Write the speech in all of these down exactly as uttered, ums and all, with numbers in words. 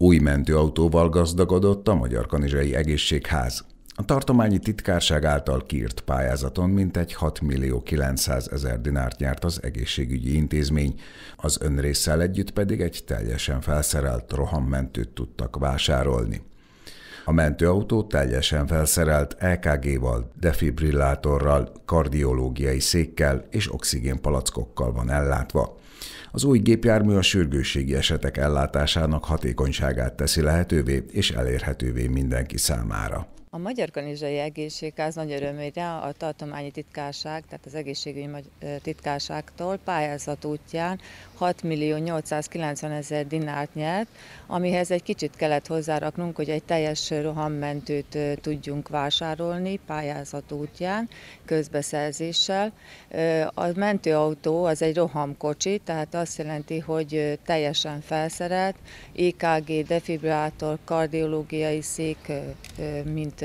Új mentőautóval gazdagodott a Magyarkanizsai Egészségház. A tartományi titkárság által kiírt pályázaton mintegy hat millió kilencszázezer dinárt nyert az egészségügyi intézmény, az önrésszel együtt pedig egy teljesen felszerelt rohammentőt tudtak vásárolni. A mentőautó teljesen felszerelt é ká géval, defibrillátorral, kardiológiai székkel és oxigénpalackokkal van ellátva. Az új gépjármű a sürgősségi esetek ellátásának hatékonyságát teszi lehetővé és elérhetővé mindenki számára. A Magyarkanizsai Egészségház nagy örömére a tartományi titkárság, tehát az egészségügyi titkárságtól pályázat útján hat millió nyolcszázkilencvenezer dinárt nyert, amihez egy kicsit kellett hozzáraknunk, hogy egy teljes rohammentőt tudjunk vásárolni pályázat útján, közbeszerzéssel. A mentőautó az egy rohamkocsi, tehát azt jelenti, hogy teljesen felszerelt, é ká gé, defibrillátor, kardiológiai szék, mint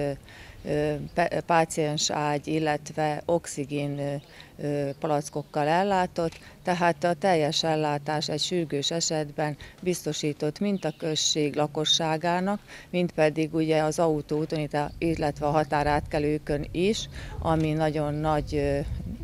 páciens ágy, illetve oxigén palackokkal ellátott, tehát a teljes ellátás egy sürgős esetben biztosított mind a község lakosságának, mind pedig ugye az autóúton, illetve a határátkelőkön is, ami nagyon nagy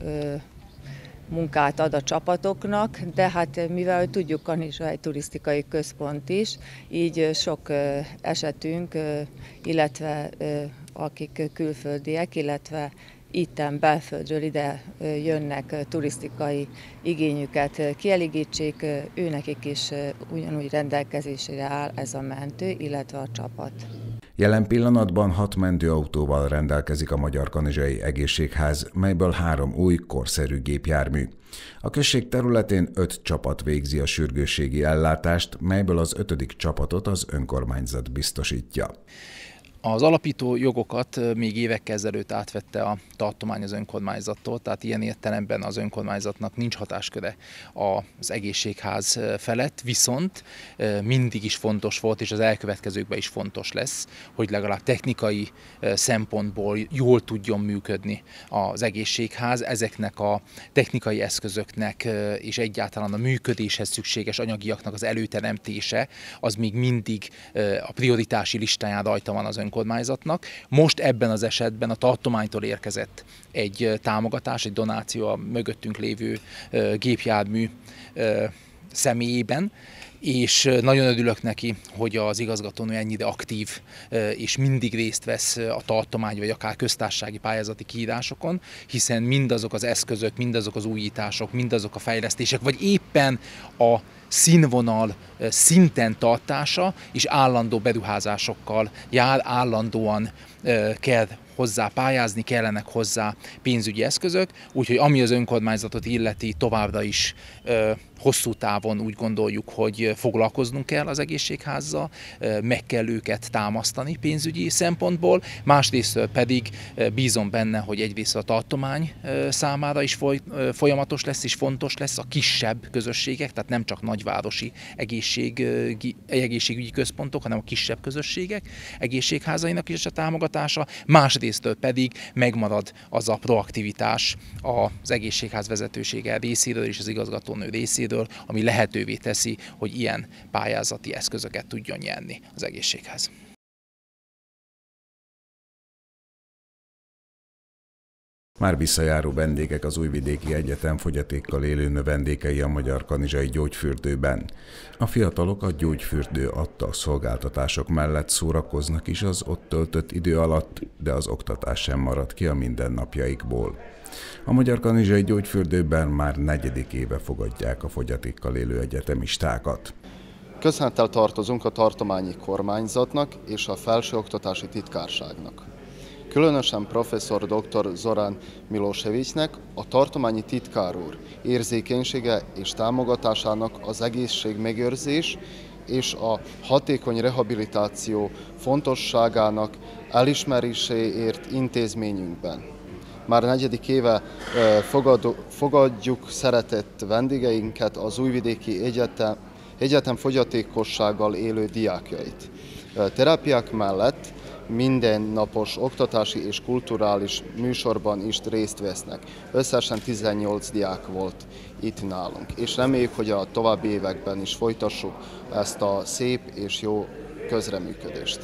munkát ad a csapatoknak, de hát mivel tudjuk, Kanizsa egy turisztikai központ is, így sok esetünk, illetve akik külföldiek, illetve itten belföldről ide jönnek turisztikai igényüket kielégítsék, őnekik is ugyanúgy rendelkezésére áll ez a mentő, illetve a csapat. Jelen pillanatban hat mentőautóval rendelkezik a Magyarkanizsai Egészségház, melyből három új, korszerű gépjármű. A község területén öt csapat végzi a sürgősségi ellátást, melyből az ötödik csapatot az önkormányzat biztosítja. Az alapító jogokat még évekkel ezelőtt átvette a tartomány az önkormányzattól, tehát ilyen értelemben az önkormányzatnak nincs hatásköre az egészségház felett, viszont mindig is fontos volt, és az elkövetkezőkben is fontos lesz, hogy legalább technikai szempontból jól tudjon működni az egészségház. Ezeknek a technikai eszközöknek és egyáltalán a működéshez szükséges anyagiaknak az előteremtése az még mindig a prioritási listáján rajta van az önkormányzatnak. Kormányzatnak. Most ebben az esetben a tartománytól érkezett egy támogatás, egy donáció a mögöttünk lévő gépjármű személyében, és nagyon örülök neki, hogy az igazgatónő ennyire aktív és mindig részt vesz a tartomány vagy akár köztársasági pályázati kiírásokon, hiszen mindazok az eszközök, mindazok az újítások, mindazok a fejlesztések, vagy éppen a színvonal szinten tartása és állandó beruházásokkal jár, állandóan kell hozzá pályázni, kellenek hozzá pénzügyi eszközök, úgyhogy ami az önkormányzatot illeti, továbbra is hosszú távon úgy gondoljuk, hogy foglalkoznunk kell az egészségházzal, meg kell őket támasztani pénzügyi szempontból, másrészt pedig bízom benne, hogy egyrészt a tartomány számára is folyamatos lesz és fontos lesz a kisebb közösségek, tehát nem csak nagyvárosi egészségügyi, egészségügyi központok, hanem a kisebb közösségek egészségházainak is a támogatása, másrészt pedig megmarad az a proaktivitás az egészségház vezetősége részéről és az igazgatónő részéről, ami lehetővé teszi, hogy ilyen pályázati eszközöket tudjon nyerni az egészségház. Már visszajáró vendégek az Újvidéki Egyetem fogyatékkal élő növendékei a Magyarkanizsai Gyógyfürdőben. A fiatalok a gyógyfürdő adta szolgáltatások mellett szórakoznak is az ott töltött idő alatt, de az oktatás sem marad ki a mindennapjaikból. A Magyarkanizsai Gyógyfürdőben már negyedik éve fogadják a fogyatékkal élő egyetemistákat. Köszönettel tartozunk a tartományi kormányzatnak és a felsőoktatási titkárságnak. Különösen professzor dr. Zoran Milosevicsnek, a tartományi titkár úr érzékenysége és támogatásának az egészségmegőrzés és a hatékony rehabilitáció fontosságának elismeréséért intézményünkben. Már negyedik éve fogadjuk szeretett vendégeinket, az Újvidéki Egyetem, Egyetem fogyatékossággal élő diákjait. Terápiák mellett mindennapos oktatási és kulturális műsorban is részt vesznek. Összesen tizennyolc diák volt itt nálunk, és reméljük, hogy a további években is folytassuk ezt a szép és jó közreműködést.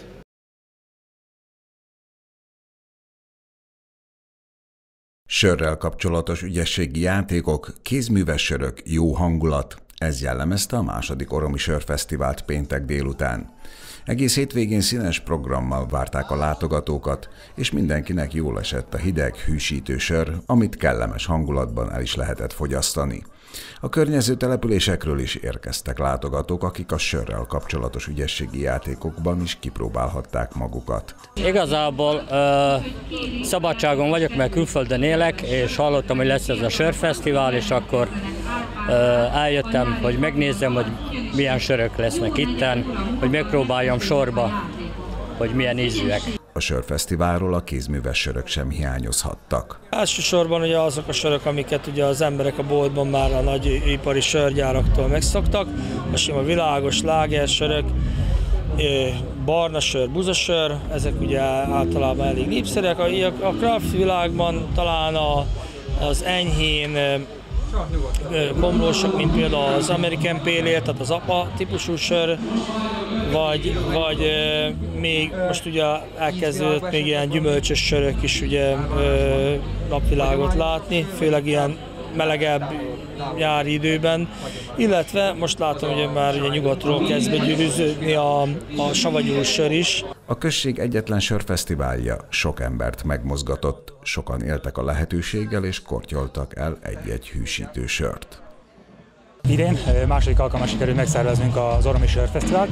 Sörrel kapcsolatos ügyességi játékok, kézműves sörök, jó hangulat, ez jellemezte a második Oromi Sörfesztivált péntek délután. Egész hétvégén színes programmal várták a látogatókat, és mindenkinek jól esett a hideg, hűsítő sör, amit kellemes hangulatban el is lehetett fogyasztani. A környező településekről is érkeztek látogatók, akik a sörrel kapcsolatos ügyességi játékokban is kipróbálhatták magukat. Igazából ö, szabadságon vagyok, mert külföldön élek, és hallottam, hogy lesz ez a sörfesztivál, és akkor ö, eljöttem, hogy megnézzem, hogy milyen sörök lesznek itten, hogy megpróbáljam sorba, hogy milyen ízűek. A sörfesztiválról a kézműves sörök sem hiányozhattak. Elsősorban ugye azok a sörök, amiket ugye az emberek a boltban már a nagy ipari sörgyáraktól megszoktak, a sima világos lágersörök, barna sör, buzasör, ezek ugye általában elég népszerűek. A craft világban talán a, az enyhén komlósok, mint például az American Pale Ale, tehát az apa típusú sör, vagy, vagy e, még most ugye elkezdődött még ilyen gyümölcsös sörök is ugye e, napvilágot látni, főleg ilyen melegebb nyári időben, illetve most látom, hogy már ugye nyugatról kezd begyűrűződni a, a savanyú sör is. A község egyetlen sörfesztiválja sok embert megmozgatott, sokan éltek a lehetőséggel és kortyoltak el egy-egy hűsítő sört. Idén második alkalommal sikerült megszerveznünk az Oromi Sörfesztivált.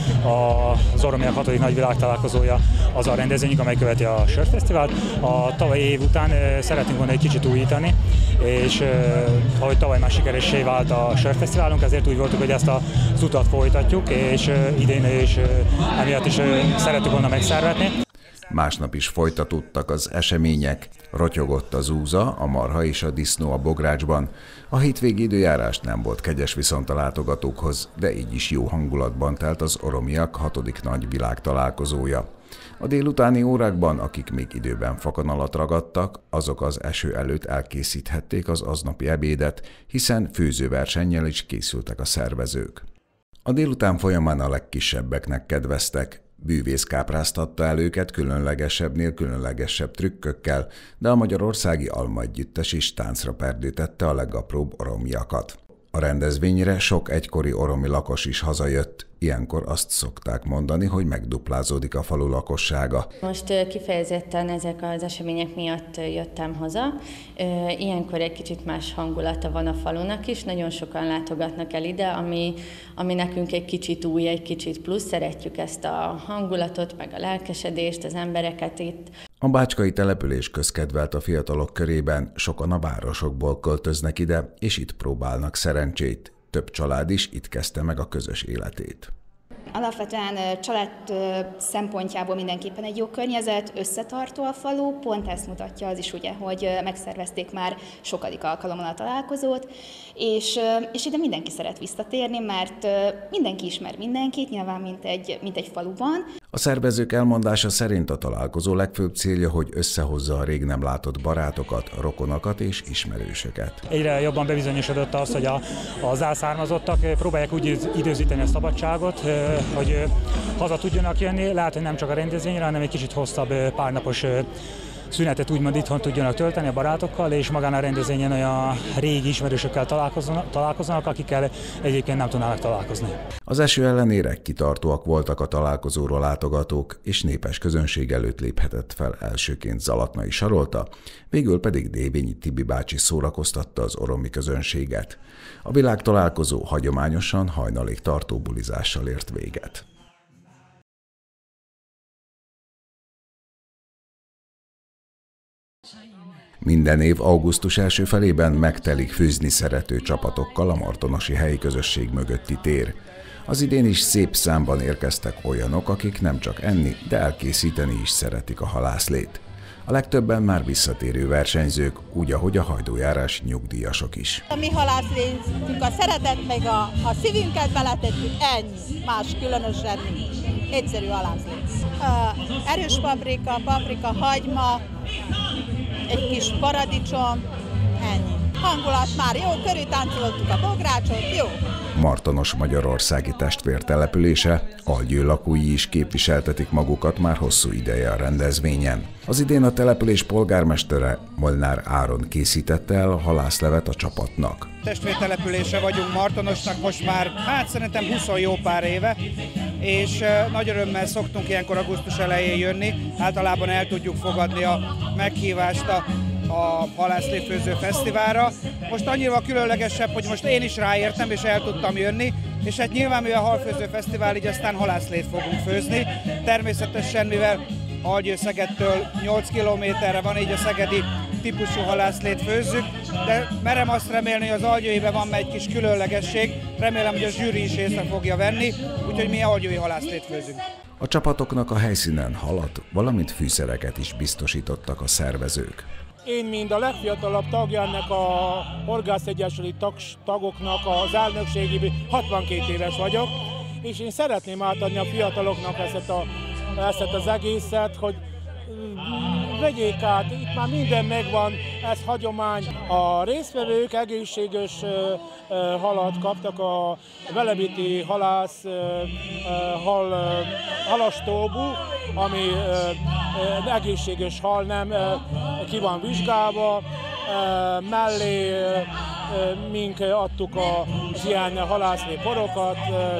Az oromiak hatodik nagy világtalálkozója az a rendezvényünk, amely követi a Sörfesztivált. A tavalyi év után szeretnénk volna egy kicsit újítani, és ahogy tavaly már sikeressé vált a Sörfesztiválunk, ezért úgy voltunk, hogy ezt az utat folytatjuk, és idén is emiatt is szerettük volna megszervezni. Másnap is folytatódtak az események, rotyogott az úza, a marha és a disznó a bográcsban. A hétvégi időjárás nem volt kegyes viszont a látogatókhoz, de így is jó hangulatban telt az oromiak hatodik nagy világtalálkozója. A délutáni órákban, akik még időben fakanalat ragadtak, azok az eső előtt elkészíthették az aznapi ebédet, hiszen főzőversennyel is készültek a szervezők. A délután folyamán a legkisebbeknek kedveztek. Bűvész kápráztatta el őket különlegesebbnél különlegesebb trükkökkel, de a magyarországi Alma Együttes is táncra perdítette a legapróbb oromiakat. A rendezvényre sok egykori oromi lakos is hazajött, ilyenkor azt szokták mondani, hogy megduplázódik a falu lakossága. Most kifejezetten ezek az események miatt jöttem haza. Ilyenkor egy kicsit más hangulata van a falunak is, nagyon sokan látogatnak el ide, ami, ami nekünk egy kicsit új, egy kicsit plusz. Szeretjük ezt a hangulatot, meg a lelkesedést, az embereket itt. A bácskai település közkedvelt a fiatalok körében, sokan a városokból költöznek ide, és itt próbálnak szerencsét. Több család is itt kezdte meg a közös életét. Alapvetően család szempontjából mindenképpen egy jó környezet, összetartó a falu, pont ezt mutatja az is, ugye, hogy megszervezték már sokadik alkalommal a találkozót, és, és ide mindenki szeret visszatérni, mert mindenki ismer mindenkit, nyilván mint egy, mint egy faluban. A szervezők elmondása szerint a találkozó legfőbb célja, hogy összehozza a rég nem látott barátokat, rokonokat és ismerősöket. Egyre jobban bebizonyosodott az, hogy a, az elszármazottak próbálják úgy időzíteni a szabadságot, hogy haza tudjanak jönni, lehet, hogy nem csak a rendezvényre, hanem egy kicsit hosszabb párnapos szünetet úgymond itthon tudjanak tölteni a barátokkal, és magán a rendezvényen olyan régi ismerősökkel találkoznak, találkoznak, akikkel egyébként nem tudnának találkozni. Az eső ellenére kitartóak voltak a találkozóról látogatók, és népes közönség előtt léphetett fel elsőként Zalatnai Sarolta, végül pedig Dévényi Tibi bácsi szórakoztatta az oromi közönséget. A világtalálkozó hagyományosan hajnalig tartó bulizással ért véget. Minden év augusztus első felében megtelik főzni szerető csapatokkal a martonosi helyi közösség mögötti tér. Az idén is szép számban érkeztek olyanok, akik nem csak enni, de elkészíteni is szeretik a halászlét. A legtöbben már visszatérő versenyzők, úgy, ahogy a hajdójárás nyugdíjasok is. A mi halászlétünk a szeretet, meg a, a szívünket beletettük, ennyi, más különösen nincs. Egyszerű halászlét. Uh, erős paprika, paprika, hagyma, egy kis paradicsom, ennyi. hangulat már jó, körül táncoltuk a bográcsot, jó. Martonos magyarországi testvértelepülése, Algyő lakói is képviseltetik magukat már hosszú ideje a rendezvényen. Az idén a település polgármestere, Molnár Áron készítette el a halászlevet a csapatnak. Testvértelepülése vagyunk Martonosnak most már, hát szerintem húsz jó pár éve, és nagy örömmel szoktunk ilyenkor augusztus elején jönni, általában el tudjuk fogadni a meghívást a a Halászléfőző Fesztiválra. Most annyira különlegesebb, hogy most én is ráértem, és el tudtam jönni, és hát nyilván, mivel Halfőző Fesztivál, így aztán halászlét fogunk főzni. Természetesen, mivel Algyő-Szegedtől nyolc kilométerre van, így a szegedi típusú halászlét főzzük, de merem azt remélni, hogy az algyőiben van egy kis különlegesség, remélem, hogy a zsűri is észre fogja venni, úgyhogy mi algyői halászlét főzünk. A csapatoknak a helyszínen halat, valamint fűszereket is biztosítottak a szervezők. Én, mint a legfiatalabb tagja ennek a Horgászegyesületi tag, tagoknak az elnökségi, hatvankét éves vagyok, és én szeretném átadni a fiataloknak ezt, a, ezt az egészet, hogy vegyék át, itt már minden megvan, ez hagyomány. A résztvevők egészséges halat kaptak a Velebiti halász hal, halastóbú, ami egészséges hal, nem ki van vizsgálva, mellé mink adtuk az ilyen halászlé porokat,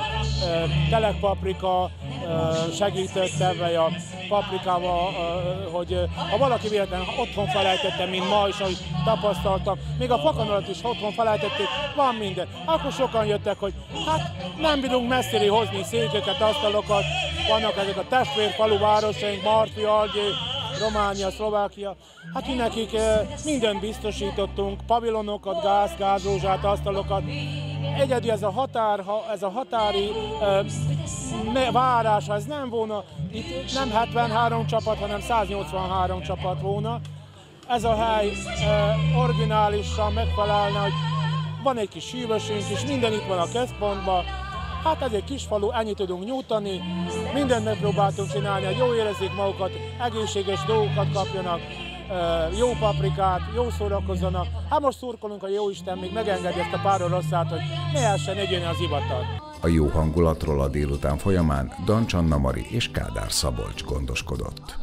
telekpaprika segítette, vagy a paprikával, hogy ha valaki véletlenül otthon felejtette, mint ma is, ahogy tapasztaltam, még a fakanolat is otthon felejtették, van minden. Akkor sokan jöttek, hogy hát nem bírunk messzire hozni székeket, asztalokat, vannak ezek a testvérfalu városaink, Martvi, Algyő, Románia, Szlovákia. Hát nekik mindent biztosítottunk, pavilonokat, gáz, gázrózsát, asztalokat. Egyedi ez a, határ, ez a határi uh, várás, ha ez nem volna, itt nem hetvenhárom csapat, hanem száznyolcvanhárom csapat volna. Ez a hely uh, originálisan megfelelne, hogy van egy kis hűvösünk is, minden itt van a központban. Hát ez egy kis falu, ennyit tudunk nyújtani, mindent megpróbáltunk csinálni, hogy jól érezzék magukat, egészséges dolgokat kapjanak, jó paprikát, jó szórakozzanak. Hát most szurkolunk, a Jóisten még megengedi ezt a pár rosszát, hogy ne lehessen egyéni az ivatat. A jó hangulatról a délután folyamán Dancsanna Mari és Kádár Szabolcs gondoskodott.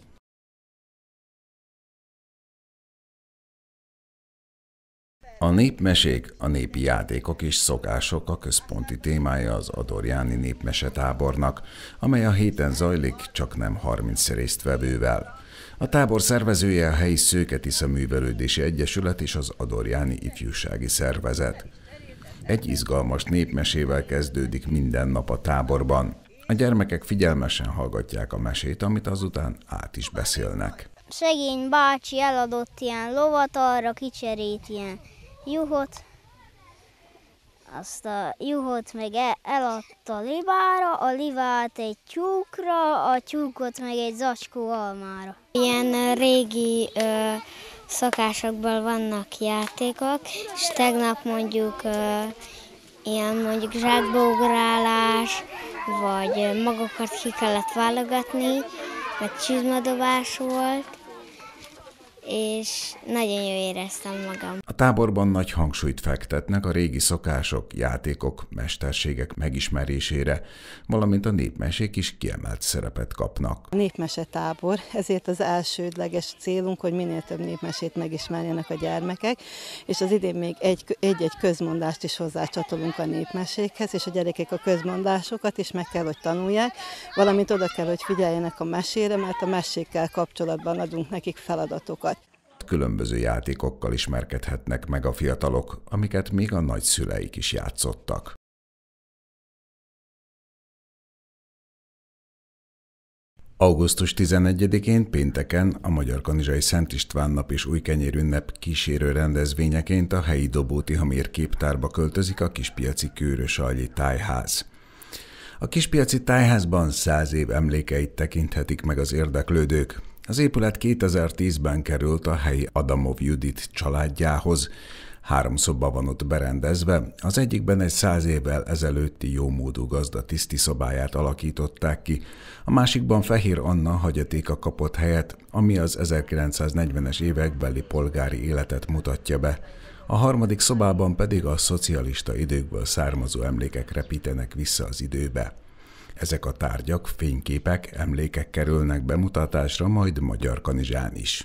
A népmesék, a népi játékok és szokások a központi témája az adorjáni népmesetábornak, amely a héten zajlik csaknem harminc résztvevővel. A tábor szervezője a helyi Szőketisza Művelődési Egyesület és az Adorjáni Ifjúsági Szervezet. Egy izgalmas népmesével kezdődik minden nap a táborban. A gyermekek figyelmesen hallgatják a mesét, amit azután át is beszélnek. Szegény bácsi eladott ilyen lovat, arra kicserélt ilyen juhot, azt a juhot meg eladta a livára, a livát egy tyúkra, a tyúkot meg egy zacskó almára. Ilyen régi ö, szokásokból vannak játékok, és tegnap mondjuk ö, ilyen mondjuk zsákbeugrálás, vagy magokat ki kellett válogatni, meg csizmadobás volt, és nagyon jól éreztem magam. A táborban nagy hangsúlyt fektetnek a régi szokások, játékok, mesterségek megismerésére, valamint a népmesék is kiemelt szerepet kapnak. A népmesetábor, ezért az elsődleges célunk, hogy minél több népmesét megismerjenek a gyermekek, és az idén még egy-egy közmondást is hozzácsatolunk a népmesékhez, és a gyerekek a közmondásokat is meg kell, hogy tanulják, valamint oda kell, hogy figyeljenek a mesére, mert a mesékkel kapcsolatban adunk nekik feladatokat. Különböző játékokkal ismerkedhetnek meg a fiatalok, amiket még a nagyszüleik is játszottak. augusztus tizenegyedikén pénteken a Magyarkanizsai Szent István nap és Újkenyér ünnep kísérő rendezvényeként a helyi Dobó-Tihamér képtárba költözik a Kispiaci Kőrösalgyi Tájház. A Kispiaci Tájházban száz év emlékeit tekinthetik meg az érdeklődők. Az épület kétezer-tízben került a helyi Adamov Judit családjához. Három szoba van ott berendezve, az egyikben egy száz évvel ezelőtti jómódú gazda tiszti szobáját alakították ki, a másikban Fehér Anna hagyatéka kapott helyet, ami az ezerkilencszáznegyvenes évekbeli polgári életet mutatja be. A harmadik szobában pedig a szocialista időkből származó emlékek repítenek vissza az időbe. Ezek a tárgyak, fényképek, emlékek kerülnek bemutatásra, majd Magyarkanizsán is.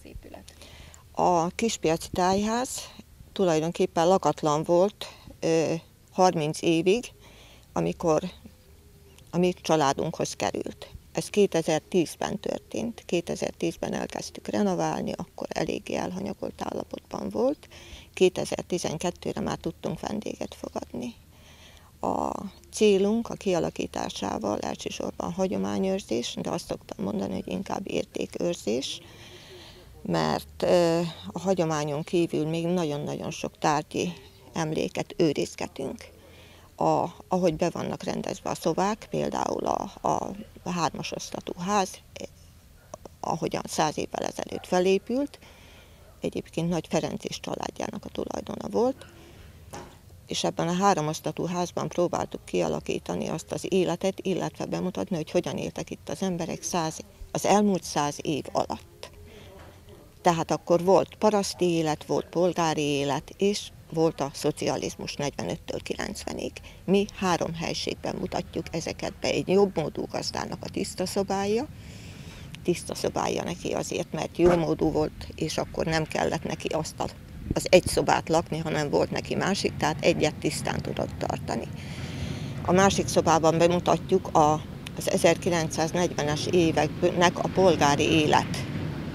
A Kispiaci Tájház tulajdonképpen lakatlan volt harminc évig, amikor a mi családunkhoz került. Ez kétezer-tízben történt. kétezer-tízben elkezdtük renoválni, akkor eléggé elhanyagolt állapotban volt. kétezer-tizenkettőre már tudtunk vendéget fogadni. A célunk a kialakításával elsősorban hagyományőrzés, de azt szoktam mondani, hogy inkább értékőrzés, mert a hagyományon kívül még nagyon-nagyon sok tárgyi emléket őrizgetünk. A, ahogy be vannak rendezve a szobák, például a, a hármas osztatú ház, ahogyan száz évvel ezelőtt felépült, egyébként Nagy Ferenc és családjának a tulajdona volt, és ebben a háromosztatú házban próbáltuk kialakítani azt az életet, illetve bemutatni, hogy hogyan éltek itt az emberek száz, az elmúlt száz év alatt. Tehát akkor volt paraszti élet, volt polgári élet, és volt a szocializmus negyvenöttől kilencvenig. Mi három helységben mutatjuk ezeket be. Egy jobbmódú gazdának a tiszta szobája, tiszta szobája neki azért, mert jómódú volt, és akkor nem kellett neki azt a, az egy szobát lakni, hanem volt neki másik, tehát egyet tisztán tudott tartani. A másik szobában bemutatjuk a, az ezerkilencszáznegyvenes éveknek a polgári élet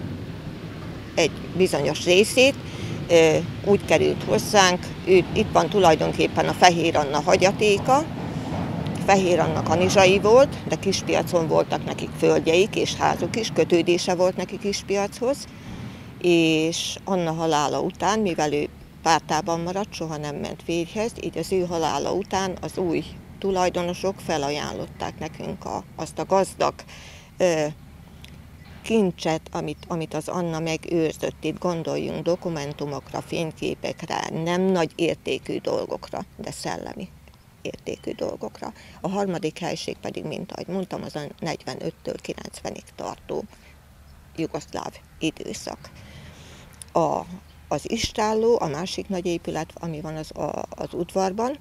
egy bizonyos részét, úgy került hozzánk, itt van tulajdonképpen a Fehér Anna hagyatéka. Fehér Anna kanizsai volt, de Kispiacon voltak nekik földjeik és házuk is, kötődése volt neki Kispiachoz, és Anna halála után, mivel ő pártában maradt, soha nem ment férjhez, így az ő halála után az új tulajdonosok felajánlották nekünk a, azt a gazdag ö, kincset, amit, amit az Anna megőrzött. Itt gondoljunk dokumentumokra, fényképekre, nem nagy értékű dolgokra, de szellemi értékű dolgokra. A harmadik helység pedig, mint ahogy mondtam, az a negyvenöttől kilencvenig tartó jugoszláv időszak. A, az istálló, a másik nagy épület, ami van az, a, az udvarban,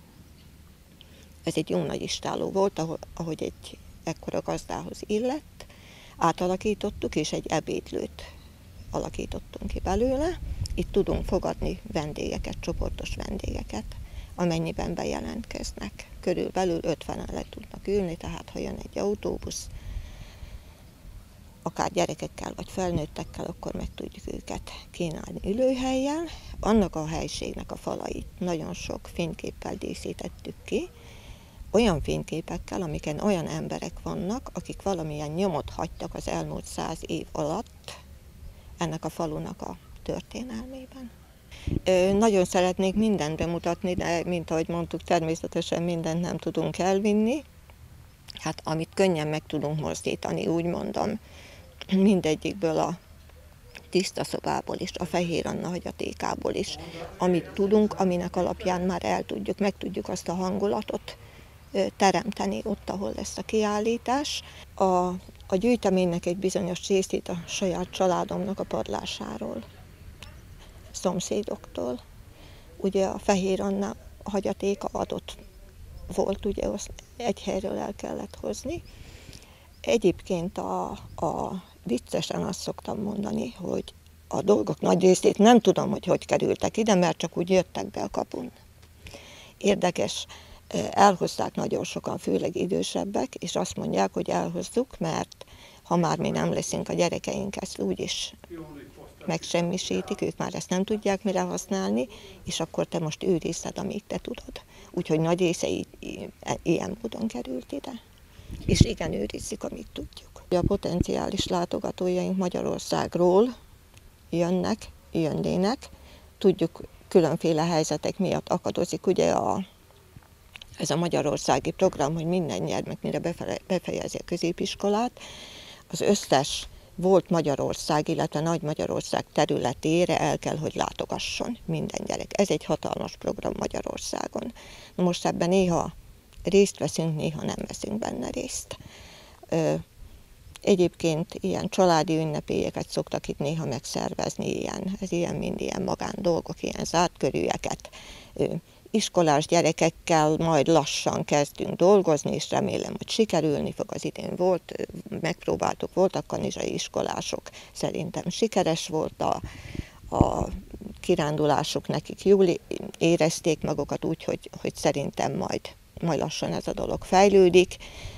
ez egy jó nagy istálló volt, ahogy, ahogy egy ekkora gazdához illett. Átalakítottuk, és egy ebédlőt alakítottunk ki belőle. Itt tudunk fogadni vendégeket, csoportos vendégeket, amennyiben bejelentkeznek. Körülbelül ötvenen le tudnak ülni, tehát ha jön egy autóbusz, akár gyerekekkel vagy felnőttekkel, akkor meg tudjuk őket kínálni ülőhelyen. Annak a helységnek a falait nagyon sok fényképpel díszítettük ki, olyan fényképekkel, amiken olyan emberek vannak, akik valamilyen nyomot hagytak az elmúlt száz év alatt ennek a falunak a történelmében. Ö, nagyon szeretnék mindent bemutatni, de mint ahogy mondtuk, természetesen mindent nem tudunk elvinni. Hát amit könnyen meg tudunk mozdítani, úgy mondom, mindegyikből a tiszta szobából is, a Fehér Anna hagyatékából is, amit tudunk, aminek alapján már el tudjuk, meg tudjuk azt a hangulatot teremteni ott, ahol lesz a kiállítás. A, a gyűjteménynek egy bizonyos részét a saját családomnak a padlásáról, szomszédoktól. Ugye a Fehér Anna hagyatéka adott volt, ugye azt egy helyről el kellett hozni. Egyébként a, a viccesen azt szoktam mondani, hogy a dolgok nagy részét nem tudom, hogy hogy kerültek ide, mert csak úgy jöttek be a kapun. Érdekes, elhozták nagyon sokan, főleg idősebbek, és azt mondják, hogy elhozzuk, mert ha már mi nem leszünk, a gyerekeink ezt úgyis megsemmisítik, ők már ezt nem tudják mire használni, és akkor te most őrizted, amíg te tudod. Úgyhogy nagy része ilyen módon került ide. És igen, őrizzük, amíg tudjuk. A potenciális látogatójaink Magyarországról jönnek, jönnének. Tudjuk, különféle helyzetek miatt akadozik ugye a, ez a magyarországi program, hogy minden gyermek mire befejezi a középiskolát. Az összes volt Magyarország, illetve Nagy Magyarország területére el kell, hogy látogasson minden gyerek. Ez egy hatalmas program Magyarországon. Na most ebben néha részt veszünk, néha nem veszünk benne részt. Egyébként ilyen családi ünnepélyeket szoktak itt néha megszervezni, ilyen, ez ilyen mind ilyen magán dolgok, ilyen zárt körűeket. Iskolás gyerekekkel majd lassan kezdünk dolgozni, és remélem, hogy sikerülni fog. Az idén volt, megpróbáltuk, voltak kanizsai iskolások, szerintem sikeres volt a, a kirándulások, nekik jól érezték magukat, úgyhogy hogy szerintem majd, majd lassan ez a dolog fejlődik.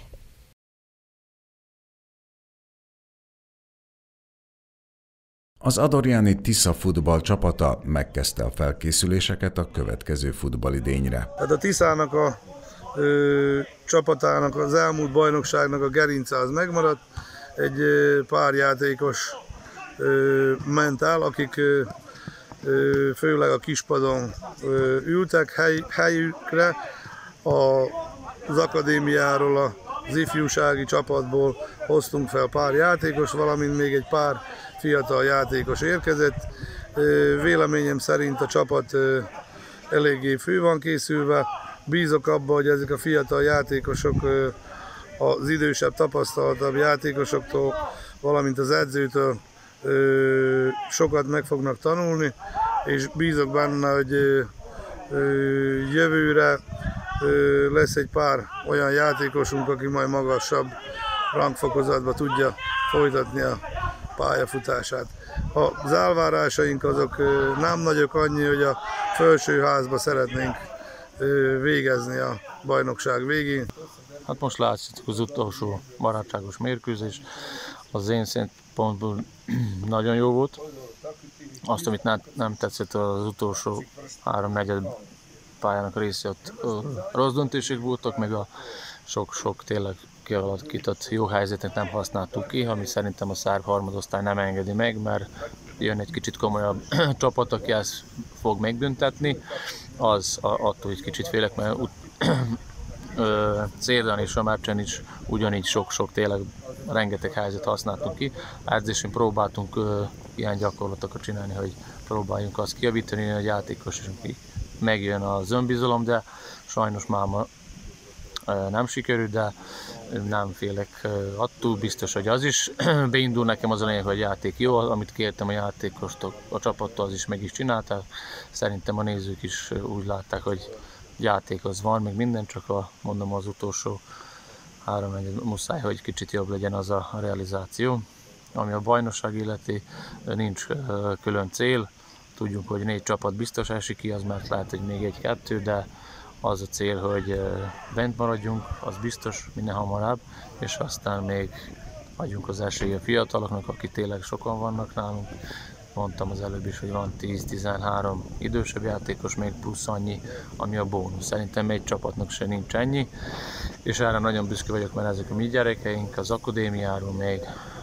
Az adorjáni Tisza futball csapata megkezdte a felkészüléseket a következő futballidényre. Hát a Tiszának a ö, csapatának az elmúlt bajnokságnak a gerince az megmaradt. Egy ö, pár játékos ö, ment el, akik ö, ö, főleg a kispadon ö, ültek hely, helyükre. A, az akadémiáról, az ifjúsági csapatból hoztunk fel pár játékos, valamint még egy pár fiatal játékos érkezett. Véleményem szerint a csapat eléggé fő van készülve. Bízok abban, hogy ezek a fiatal játékosok az idősebb, tapasztaltabb játékosoktól, valamint az edzőtől sokat meg fognak tanulni, és bízok benne, hogy jövőre lesz egy pár olyan játékosunk, aki majd magasabb rangfokozatba tudja folytatni a pályafutását. Az elvárásaink azok nem nagyok, annyi, hogy a felsőházba szeretnénk végezni a bajnokság végén. Hát most látszik az utolsó barátságos mérkőzés. Az én szempontból nagyon jó volt. Azt, amit nem tetszett, az utolsó három-negyed pályának része, ott rossz döntések voltak, meg a sok-sok tényleg kialakított jó helyzetet nem használtuk ki, ami szerintem a szerb harmadosztály nem engedi meg, mert jön egy kicsit komolyabb csapat, aki ezt fog megbüntetni, az attól egy kicsit félek, mert Cérdán és a meccsen is ugyanígy sok-sok tényleg rengeteg helyzet használtunk ki. Edzésén próbáltunk ö, ilyen gyakorlatokat csinálni, hogy próbáljunk azt kijavítani, hogy a játékos megjön az önbizalom, de sajnos máma ö, nem sikerült, de nem félek attól, biztos, hogy az is beindul. Nekem az a lényeg, hogy a játék jó, amit kértem a játékostól, a csapattól, az is meg is csinálták. Szerintem a nézők is úgy látták, hogy játék az van, még minden, csak a, mondom, az utolsó három muszáj, hogy kicsit jobb legyen az a realizáció. Ami a bajnokság illeti, nincs külön cél. Tudjuk, hogy négy csapat biztos esik ki, az mert lehet, hogy még egy-kettő, de az a cél, hogy bent maradjunk, az biztos minél hamarabb, és aztán még adjunk az esély a fiataloknak, akik tényleg sokan vannak nálunk. Mondtam az előbb is, hogy van tíz-tizenhárom idősebb játékos, még plusz annyi, ami a bónusz. Szerintem egy csapatnak se nincs ennyi, és erre nagyon büszke vagyok, mert ezek a mi gyerekeink az akadémiáról, még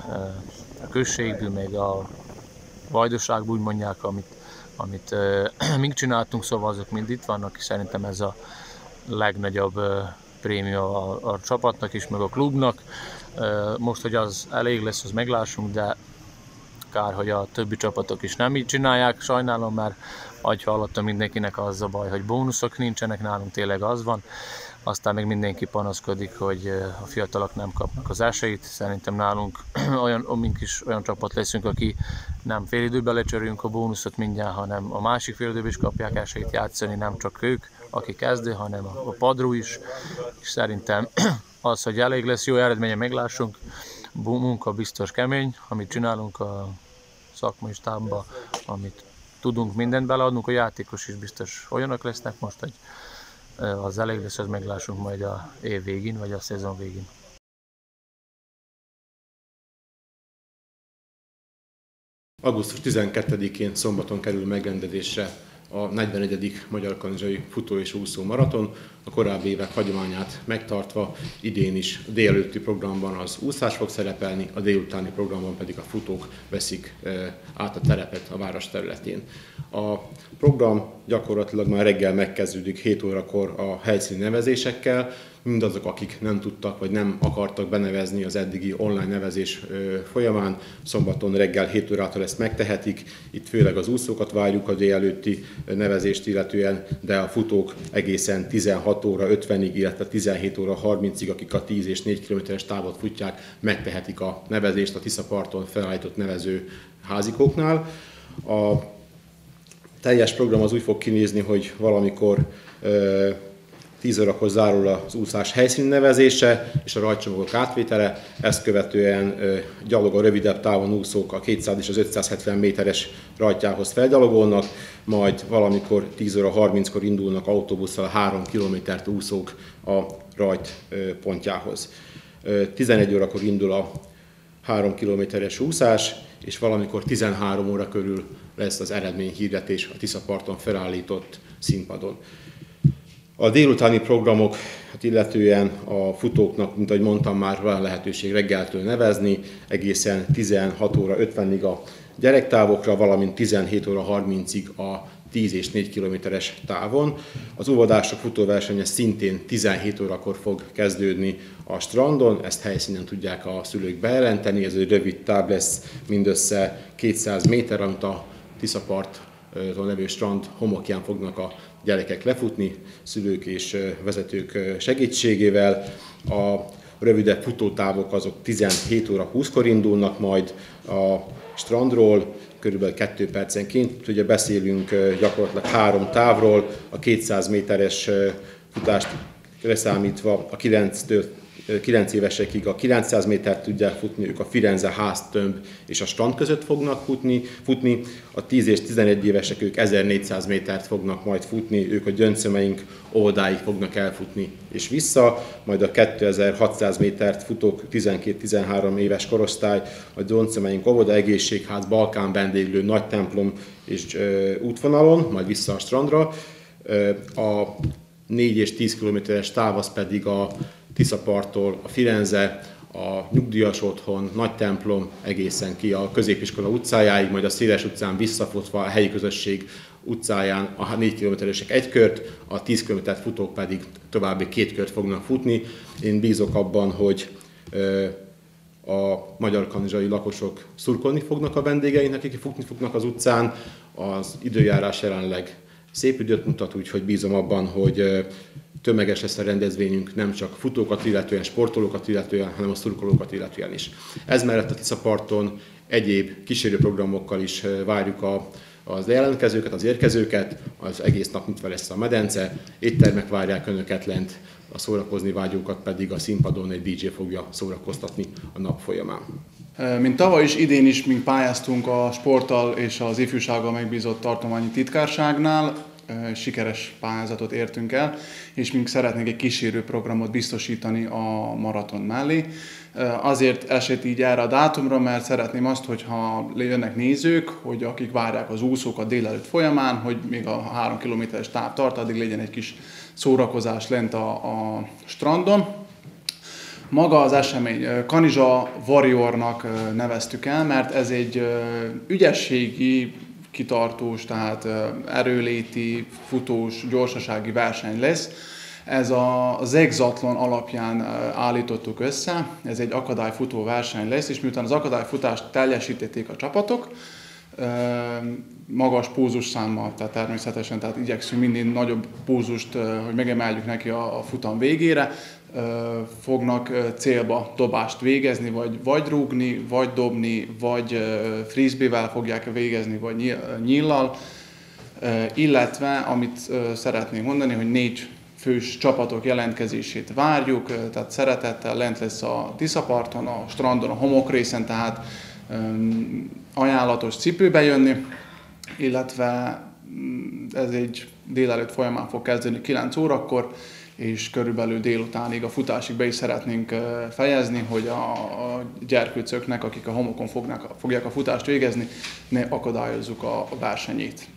a községből, még a vajdaságból, úgy mondják, amit, amit mink csináltunk, szóval azok mind itt vannak, és szerintem ez a legnagyobb prémia a, a csapatnak is, meg a klubnak. Most, hogy az elég lesz, az meglássunk, de kár, hogy a többi csapatok is nem így csinálják, sajnálom, mert ahogy hallottam, mindenkinek az a baj, hogy bónuszok nincsenek, nálunk tényleg az van. Aztán még mindenki panaszkodik, hogy a fiatalok nem kapnak az esélyt. Szerintem nálunk olyan, mink is olyan csapat leszünk, aki nem fél időben lecserüljünk a bónuszot mindjárt, hanem a másik fél időben is kapják esélyt játszani, nem csak ők, aki kezdő, hanem a padrú is. És szerintem az, hogy elég lesz, jó eredménye meglássunk, munka biztos kemény, amit csinálunk a szakmai stábban, amit tudunk mindent beleadnunk, a játékos is biztos olyanok lesznek most, hogy az elég lesz, hogy meglássunk majd a év végén, vagy a szezon végén. augusztus tizenkettedikén szombaton kerül megrendezésre a negyvenegyedik Magyar Kanizsai Futó és Úszó Maraton, a korábbi évek hagyományát megtartva, idén is a délelőtti programban az úszás fog szerepelni, a délutáni programban pedig a futók veszik át a terepet a város területén. A program gyakorlatilag már reggel megkezdődik hét órakor a helyszíni nevezésekkel. Mindazok, akik nem tudtak vagy nem akartak benevezni az eddigi online nevezés folyamán, szombaton reggel hét órától ezt megtehetik. Itt főleg az úszókat várjuk a délelőtti nevezést illetően, de a futók egészen tizenhat hat óra ötvenig, illetve tizenhét óra harmincig, akik a tíz és négy kilométeres távot futják, megtehetik a nevezést a Tiszaparton felállított nevező házikóknál. A teljes program az úgy fog kinézni, hogy valamikor tíz órakor zárul az úszás helyszínnevezése és a rajtcsomagok átvétele, ezt követően gyalog a rövidebb távon úszók a kétszáz és az ötszázhetven méteres rajtjához felgyalogolnak, majd valamikor tíz óra harminckor indulnak autóbusszal a három kilométert úszók a rajt pontjához. tizenegy órakor indul a három kilométeres úszás, és valamikor tizenhárom óra körül lesz az eredményhirdetés a Tiszaparton felállított színpadon. A délutáni programok illetően a futóknak, mint ahogy mondtam már, van lehetőség reggeltől nevezni, egészen tizenhat óra ötvenig a gyerektávokra, valamint tizenhét óra harmincig a tíz és négy kilométeres távon. Az óvodások futóversenye szintén tizenhét órakor fog kezdődni a strandon, ezt helyszínen tudják a szülők bejelenteni, ez egy rövid táv lesz, mindössze kétszáz méter, amit a Tiszaparton levő strand homokján fognak a gyerekek lefutni, szülők és vezetők segítségével. A rövidebb futótávok azok tizenhét óra húszkor indulnak majd a strandról, körülbelül két percenként. Ugye beszélünk gyakorlatilag három távról, a kétszáz méteres futást leszámítva a kilenc évesekig a kilencszáz métert tudják futni, ők a Firenze háztömb és a strand között fognak futni, futni. A tíz és tizenegy évesek, ők ezernégyszáz métert fognak majd futni, ők a gyöngyszemeink óvodáig fognak elfutni és vissza, majd a kétezer-hatszáz métert futók tizenkét-tizenhárom éves korosztály, a gyöngyszemeink óvoda, egészségház, Balkán vendéglő, nagy templom és ö, útvonalon, majd vissza a strandra. Ö, a négy és tíz kilométeres táv az pedig a Tiszaparttól a Firenze, a nyugdíjas otthon, nagy templom egészen ki a középiskola utcájáig, majd a Széles utcán visszafutva a helyi közösség utcáján a négy kilométeresek egy kört, a tíz kilométert futók pedig további két kört fognak futni. Én bízok abban, hogy a magyarkanizsai lakosok szurkolni fognak a vendégeinek, akik futni fognak az utcán. Az időjárás jelenleg szép időt mutat, úgyhogy bízom abban, hogy tömeges lesz a rendezvényünk, nem csak futókat illetően, sportolókat illetően, hanem a szurkolókat illetően is. Ez mellett a Tiszaparton egyéb kísérőprogramokkal is várjuk a, az jelentkezőket, az érkezőket, az egész nap nyitva lesz a medence, éttermek várják önöket lent, a szórakozni vágyókat pedig a színpadon egy dé dzsé fogja szórakoztatni a nap folyamán. Mint tavaly is, idén is mink pályáztunk a sporttal és az ifjúsággal megbízott tartományi titkárságnál, sikeres pályázatot értünk el, és mink szeretnénk egy kísérő programot biztosítani a maraton mellé. Azért esett így erre a dátumra, mert szeretném azt, hogyha jönnek nézők, hogy akik várják az úszókat délelőtt folyamán, hogy még a három kilométeres táv tart, addig legyen egy kis szórakozás lent a, a strandon. Maga az esemény Kanizsa Warriornak neveztük el, mert ez egy ügyességi, kitartós, tehát erőléti, futós, gyorsasági verseny lesz. Ez az Exatlon alapján állítottuk össze, ez egy akadályfutó verseny lesz, és miután az akadályfutást teljesítették a csapatok, magas pózusszámmal, tehát természetesen, tehát igyekszünk mindig nagyobb pózust, hogy megemeljük neki a futam végére, fognak célba dobást végezni, vagy, vagy rúgni, vagy dobni, vagy frisbee-vel fogják végezni, vagy nyíllal, illetve amit szeretnénk mondani, hogy négy fős csapatok jelentkezését várjuk, tehát szeretettel lent lesz a Tiszaparton, a strandon, a homokrészen, tehát ajánlatos cipőbe jönni, illetve ez egy délelőtt folyamán fog kezdeni kilenc órakor, és körülbelül délutánig a futásig be is szeretnénk fejezni, hogy a gyerkőcöknek, akik a homokon fognak, fogják a futást végezni, ne akadályozzuk a versenyét.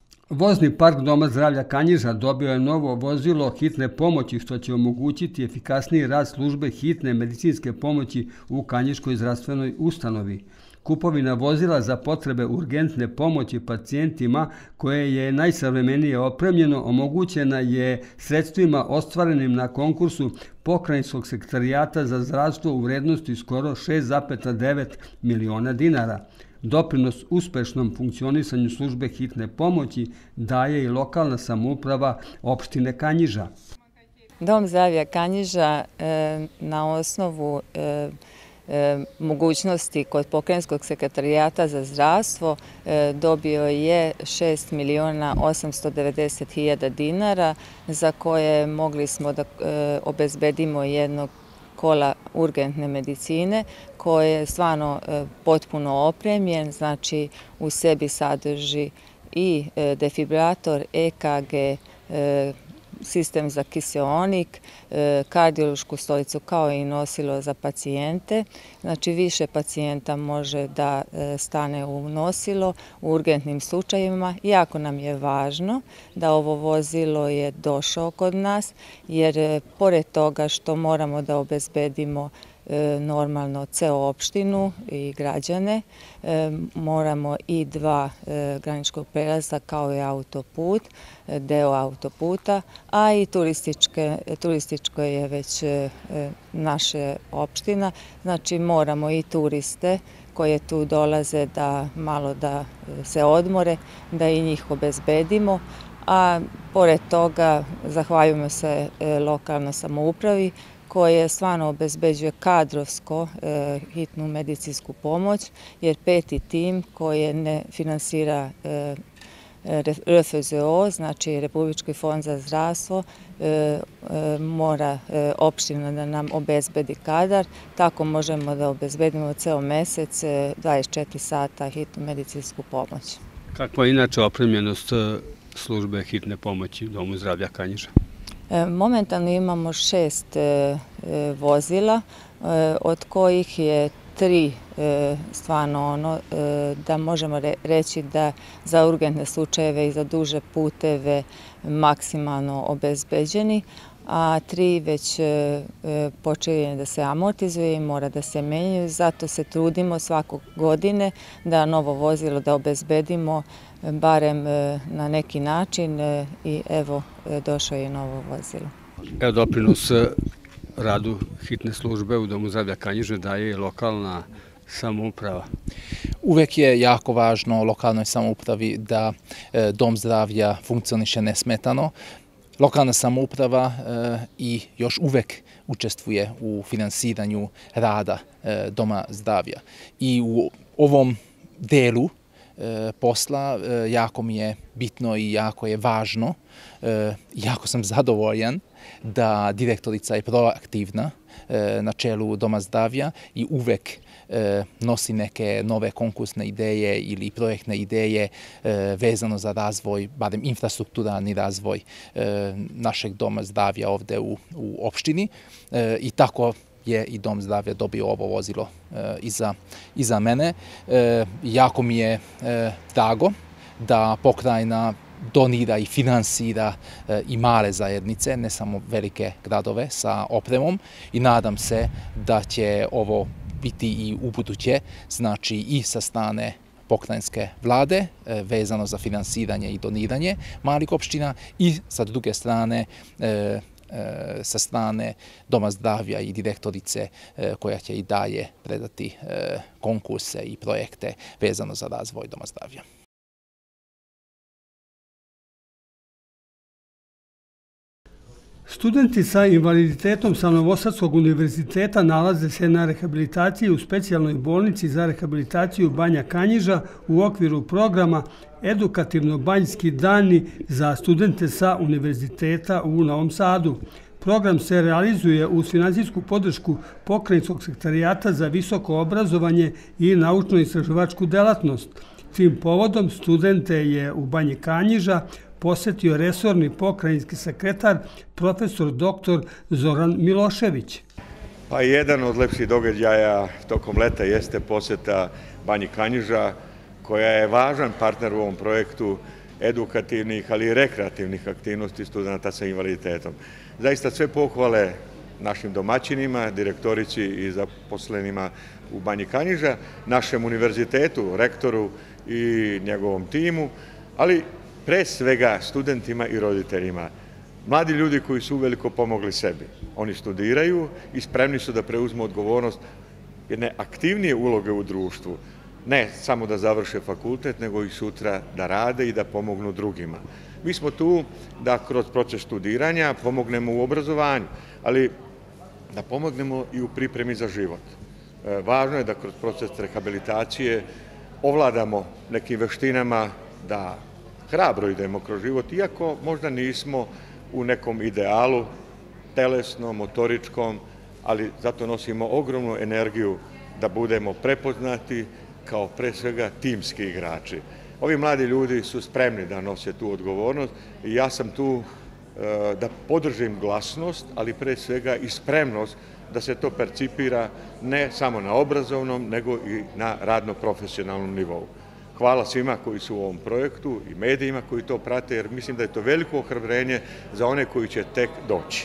Vozni park Doma zdravlja Kanjiža dobio je novo vozilo hitne pomoći što će omogućiti efikasniji rad službe hitne medicinske pomoći u Kanjiškoj zdravstvenoj ustanovi. Kupovina vozila za potrebe urgentne pomoći pacijentima koje je najsavremenije opremljeno omogućena je sredstvima ostvarenim na konkursu Pokrajinskog sekretarijata za zdravstvo u vrednosti skoro šest zarez devet miliona dinara. Doprinos uspešnom funkcionisanju službe hitne pomoći daje i lokalna samouprava opštine Kanjiža. Dom zdravlja Kanjiža na osnovu mogućnosti kod Pokrajinskog sekretarijata za zdravstvo dobio je šest miliona osamsto devedeset hiljada dinara za koje mogli smo da obezbedimo jednog kola urgentne medicine koje je stvarno potpuno opremljen, znači u sebi sadrži i defibrilator, E K G, sistem za kiseonik, kardiološku stolicu kao i nosilo za pacijente. Znači više pacijenta može da stane u nosilo u urgentnim slučajevima. Jako nam je važno da ovo vozilo je došao kod nas jer pored toga što moramo da obezbedimo normalno ceo opštinu i građane, moramo i dva graničkog prelaza kao i autoput, deo autoputa, a i turističko je već naša opština, znači moramo i turiste koje tu dolaze da malo da se odmore, da i njih obezbedimo, a pored toga zahvaljujemo se lokalnoj samoupravi koje stvarno obezbeđuje kadrovsko hitnu medicinsku pomoć, jer peti tim koje ne finansira R F Z O, znači Republički fond za zdravstvo, mora opština da nam obezbedi kadar, tako možemo da obezbedimo ceo mesec dvadeset četiri sata hitnu medicinsku pomoć. Kakva je inače opremljenost službe hitne pomoći u Domu zdravlja Kanjiža? Momentalno imamo šest vozila, od kojih je tri stvarno ono da možemo reći da za urgentne slučajeve i za duže puteve maksimalno obezbeđeni, a tri već počinje da se amortizuje i mora da se menjaju. Zato se trudimo svakog godine da novo vozilo da obezbedimo barem na neki način i evo došao je novo vozilo. Evo doprinos radu hitne službe u Domu zdravlja Kanjiže daje i lokalna samouprava. Uvek je jako važno lokalnoj samoupravi da Dom zdravlja funkcioniše nesmetano. Lokalna samouprava i još uvek učestvuje u finansiranju rada Doma zdravlja. I u ovom delu posla jako mi je bitno i jako je važno, jako sam zadovoljan da direktorica je proaktivna na čelu Doma zdravlja i uvek nosi neke nove konkursne ideje ili projektne ideje vezano za razvoj, barem infrastrukturalni razvoj našeg Doma zdravlja ovde u opštini i tako je i Dom zdravlja dobio ovo vozilo i za mene. Jako mi je drago da pokrajina donira i finansira i male zajednice, ne samo velike gradove sa opremom i nadam se da će ovo biti i u buduće, znači i sa strane pokrajinske vlade vezano za finansiranje i doniranje malih opština i sa druge strane sa strane Doma zdravlja i direktorice koja će i dalje predati konkurse i projekte vezano za razvoj Doma zdravlja. Studenti sa invaliditetom sa Novosadskog univerziteta nalaze se na rehabilitaciji u specijalnoj bolnici za rehabilitaciju Banja Kanjiža u okviru programa Edukativno-banjski dani za studente sa univerziteta u Novom Sadu. Program se realizuje uz finansijsku podršku Pokrajinskog sekretarijata za visoko obrazovanje i naučno-istraživačku delatnost. Tim povodom studente je u Banji Kanjiža posetio resorni pokrajinski sekretar, profesor doktor Zoran Milošević. Pa jedan od lepših događaja tokom leta jeste poseta Banji Kanjiža, koja je važan partner u ovom projektu edukativnih, ali i rekreativnih aktivnosti studenta sa invaliditetom. Zaista sve pohvale našim domaćinima, direktorici i zaposlenima u Banji Kanjiža, našem univerzitetu, rektoru i njegovom timu, ali pre svega studentima i roditeljima. Mladi ljudi koji su uveliko pomogli sebi. Oni studiraju i spremni su da preuzmu odgovornost jedne aktivnije uloge u društvu. Ne samo da završe fakultet, nego i sutra da rade i da pomognu drugima. Mi smo tu da kroz proces studiranja pomognemo u obrazovanju, ali da pomognemo i u pripremi za život. Važno je da kroz proces rehabilitacije ovladamo nekim veštinama da hrabro idemo kroz život, iako možda nismo u nekom idealu, telesnom, motoričkom, ali zato nosimo ogromnu energiju da budemo prepoznati kao pre svega timski igrači. Ovi mladi ljudi su spremni da nose tu odgovornost i ja sam tu da podržim glasnost, ali pre svega i spremnost da se to percipira ne samo na obrazovnom, nego i na radno-profesionalnom nivou. Hvala svima koji su u ovom projektu i medijima koji to prate, jer mislim da je to veliko ohrabrenje za one koji će tek doći.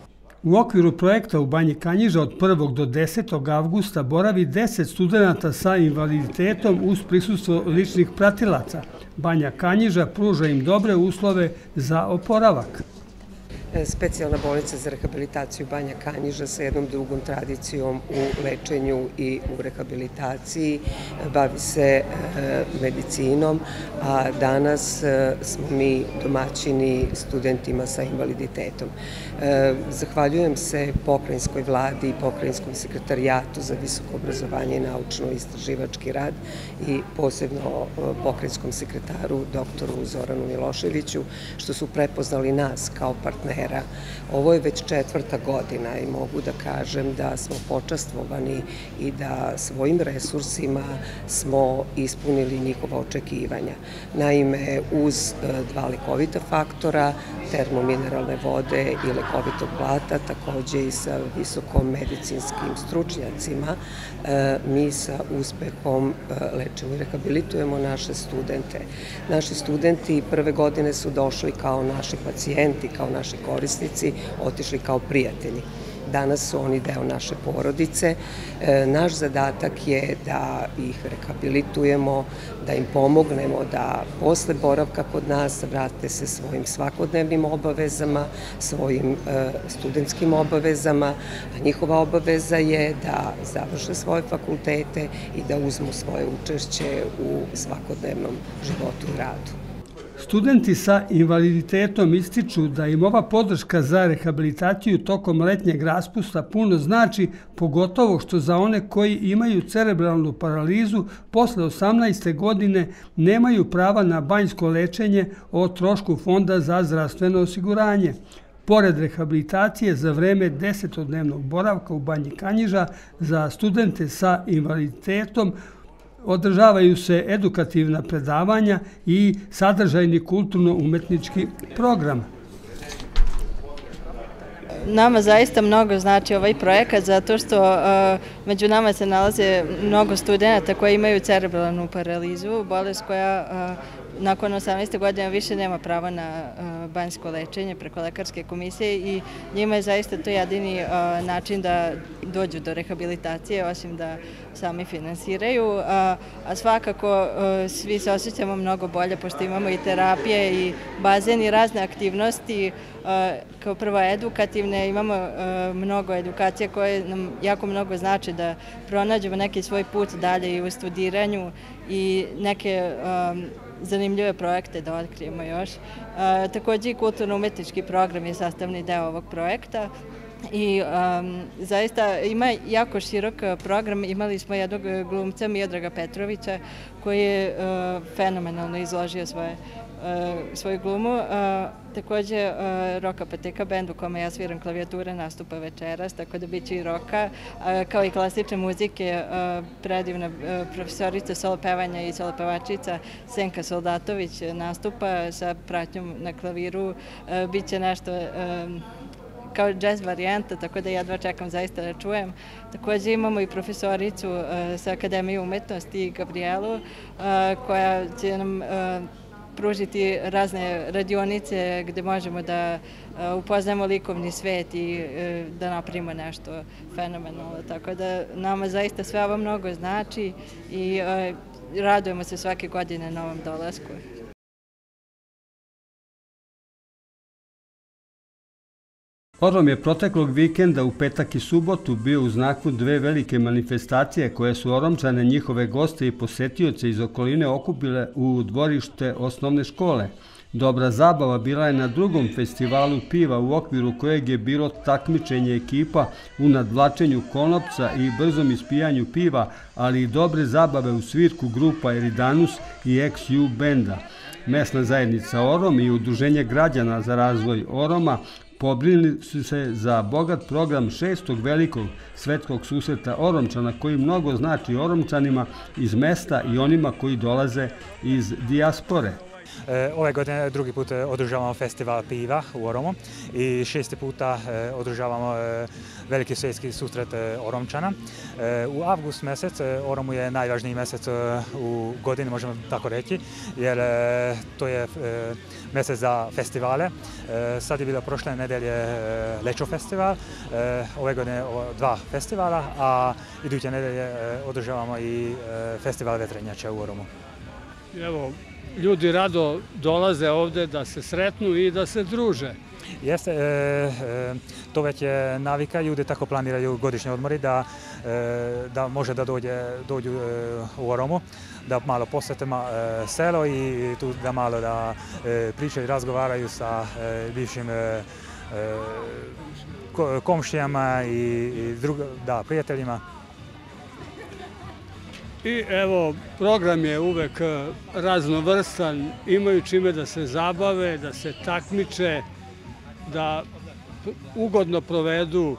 U okviru projekta u Banji Kanjiža od prvog do desetog avgusta boravi deset studenata sa invaliditetom uz prisustvo ličnih pratilaca. Banja Kanjiža pruža im dobre uslove za oporavak. Specijalna bolnica za rehabilitaciju Banja Kanjiža sa jednom dugom tradicijom u lečenju i u rehabilitaciji, bavi se medicinom, a danas smo mi domaćini studentima sa invaliditetom. Zahvaljujem se pokrajinskoj vladi i pokrajinskom sekretarijatu za visoko obrazovanje i naučno-istraživački rad i posebno pokrajinskom sekretaru doktoru Zoranu Miloševiću što su prepoznali nas kao partnera. Ovo je već četvrta godina i mogu da kažem da smo počastvovani i da svojim resursima smo ispunili njihova očekivanja. Naime, uz dva lekovita faktora, termomineralne vode i lekovitog blata, takođe i sa visokom medicinskim stručnjacima, mi sa uspehom lečimo i rehabilitujemo naše studente. Naši studenti prve godine su došli kao naši pacijenti, kao naši korisnici, otišli kao prijatelji. Danas su oni deo naše porodice. Naš zadatak je da ih rehabilitujemo, da im pomognemo da posle boravka kod nas vrate se svojim svakodnevnim obavezama, svojim studentskim obavezama, a njihova obaveza je da završe svoje fakultete i da uzmu svoje učešće u svakodnevnom životu i radu. Studenti sa invaliditetom ističu da im ova podrška za rehabilitaciju tokom letnjeg raspusta puno znači, pogotovo što za one koji imaju cerebralnu paralizu posle osamnaeste godine nemaju prava na banjsko lečenje o trošku Fonda za zdravstveno osiguranje. Pored rehabilitacije za vreme desetodnevnog boravka u Banji Kanjiža za studente sa invaliditetom održavaju se edukativna predavanja i sadržajni kulturno-umetnički program. Nama zaista mnogo znači ovaj projekat zato što među nama se nalaze mnogo studenta koji imaju cerebralnu paralizu, bolest koja nakon osamnaeste godine više nema prava na banjsko lečenje preko lekarske komisije i njima je zaista to jedini način da dođu do rehabilitacije, osim da sami finansiraju, a svakako svi se osjećamo mnogo bolje pošto imamo i terapije i bazen i razne aktivnosti, kao prvo edukativne, imamo mnogo edukacija koje nam jako mnogo znači da pronađemo neki svoj put dalje i u studiranju i neke zanimljive projekte da otkrijemo još. Takođe i kulturno-umetnički program je sastavni deo ovog projekta i zaista ima jako širok program. Imali smo jednog glumca Miodraga Petrovića koji je fenomenalno izložio svoju glumu. Takođe Roka Pateka band u kome ja sviram klavijature nastupa večeras, tako da bit će i roka, kao i klasične muzike, predivna profesorica solo pevanja i solo pevačica Senka Soldatović nastupa sa pratnjom na klaviru, bit će nešto kao džez varijanta, tako da jedva čekam zaista da čujem. Takođe imamo i profesoricu sa Akademije umetnosti, Gabrielu, koja će nam pružiti razne radionice gdje možemo da upoznamo likovni svet i da napravimo nešto fenomenalno. Tako da nama zaista sve ovo mnogo znači i radujemo se svake godine na ovom dolasku. Orom je proteklog vikenda u petak i subotu bio u znaku dve velike manifestacije koje su Oromčane, njihove goste i posetioce iz okoline okupile u dvorište osnovne škole. Dobra zabava bila je na drugom festivalu piva u okviru kojeg je bilo takmičenje ekipa u nadvlačenju konopca i brzom ispijanju piva, ali i dobre zabave u svirku grupa Eridanus i Ex U benda. Mesna zajednica Orom i Udruženje građana za razvoj Oroma pobrinuli su se za bogat program šestog velikog svetskog susreta Oromčana koji mnogo znači Oromčanima iz mesta i onima koji dolaze iz dijaspore. Ove godine drugi put održavamo festival piva u Oromu i šesti puta održavamo veliki svjetski susret Oromčana. U avgust mjesec Oromu je najvažniji mjesec u godini, možemo tako reći, jer to je mjesec za festivale. Sad je bilo prošle nedelje Lečo festival, ove godine dva festivala, a iduće nedelje održavamo i festival vetrenjača u Oromu. Evo, ljudi rado dolaze ovdje da se sretnu i da se druže. Jeste, to već je navika, ljudi tako planiraju godišnje odmori da, da može da dođe, dođu u Oromu, da malo posjete selo i tu da malo da pričaju i razgovaraju sa bivšim komšijama i drugo, da, prijateljima. I evo, program je uvek raznovrstan, imaju čime da se zabave, da se takmiče, da ugodno provedu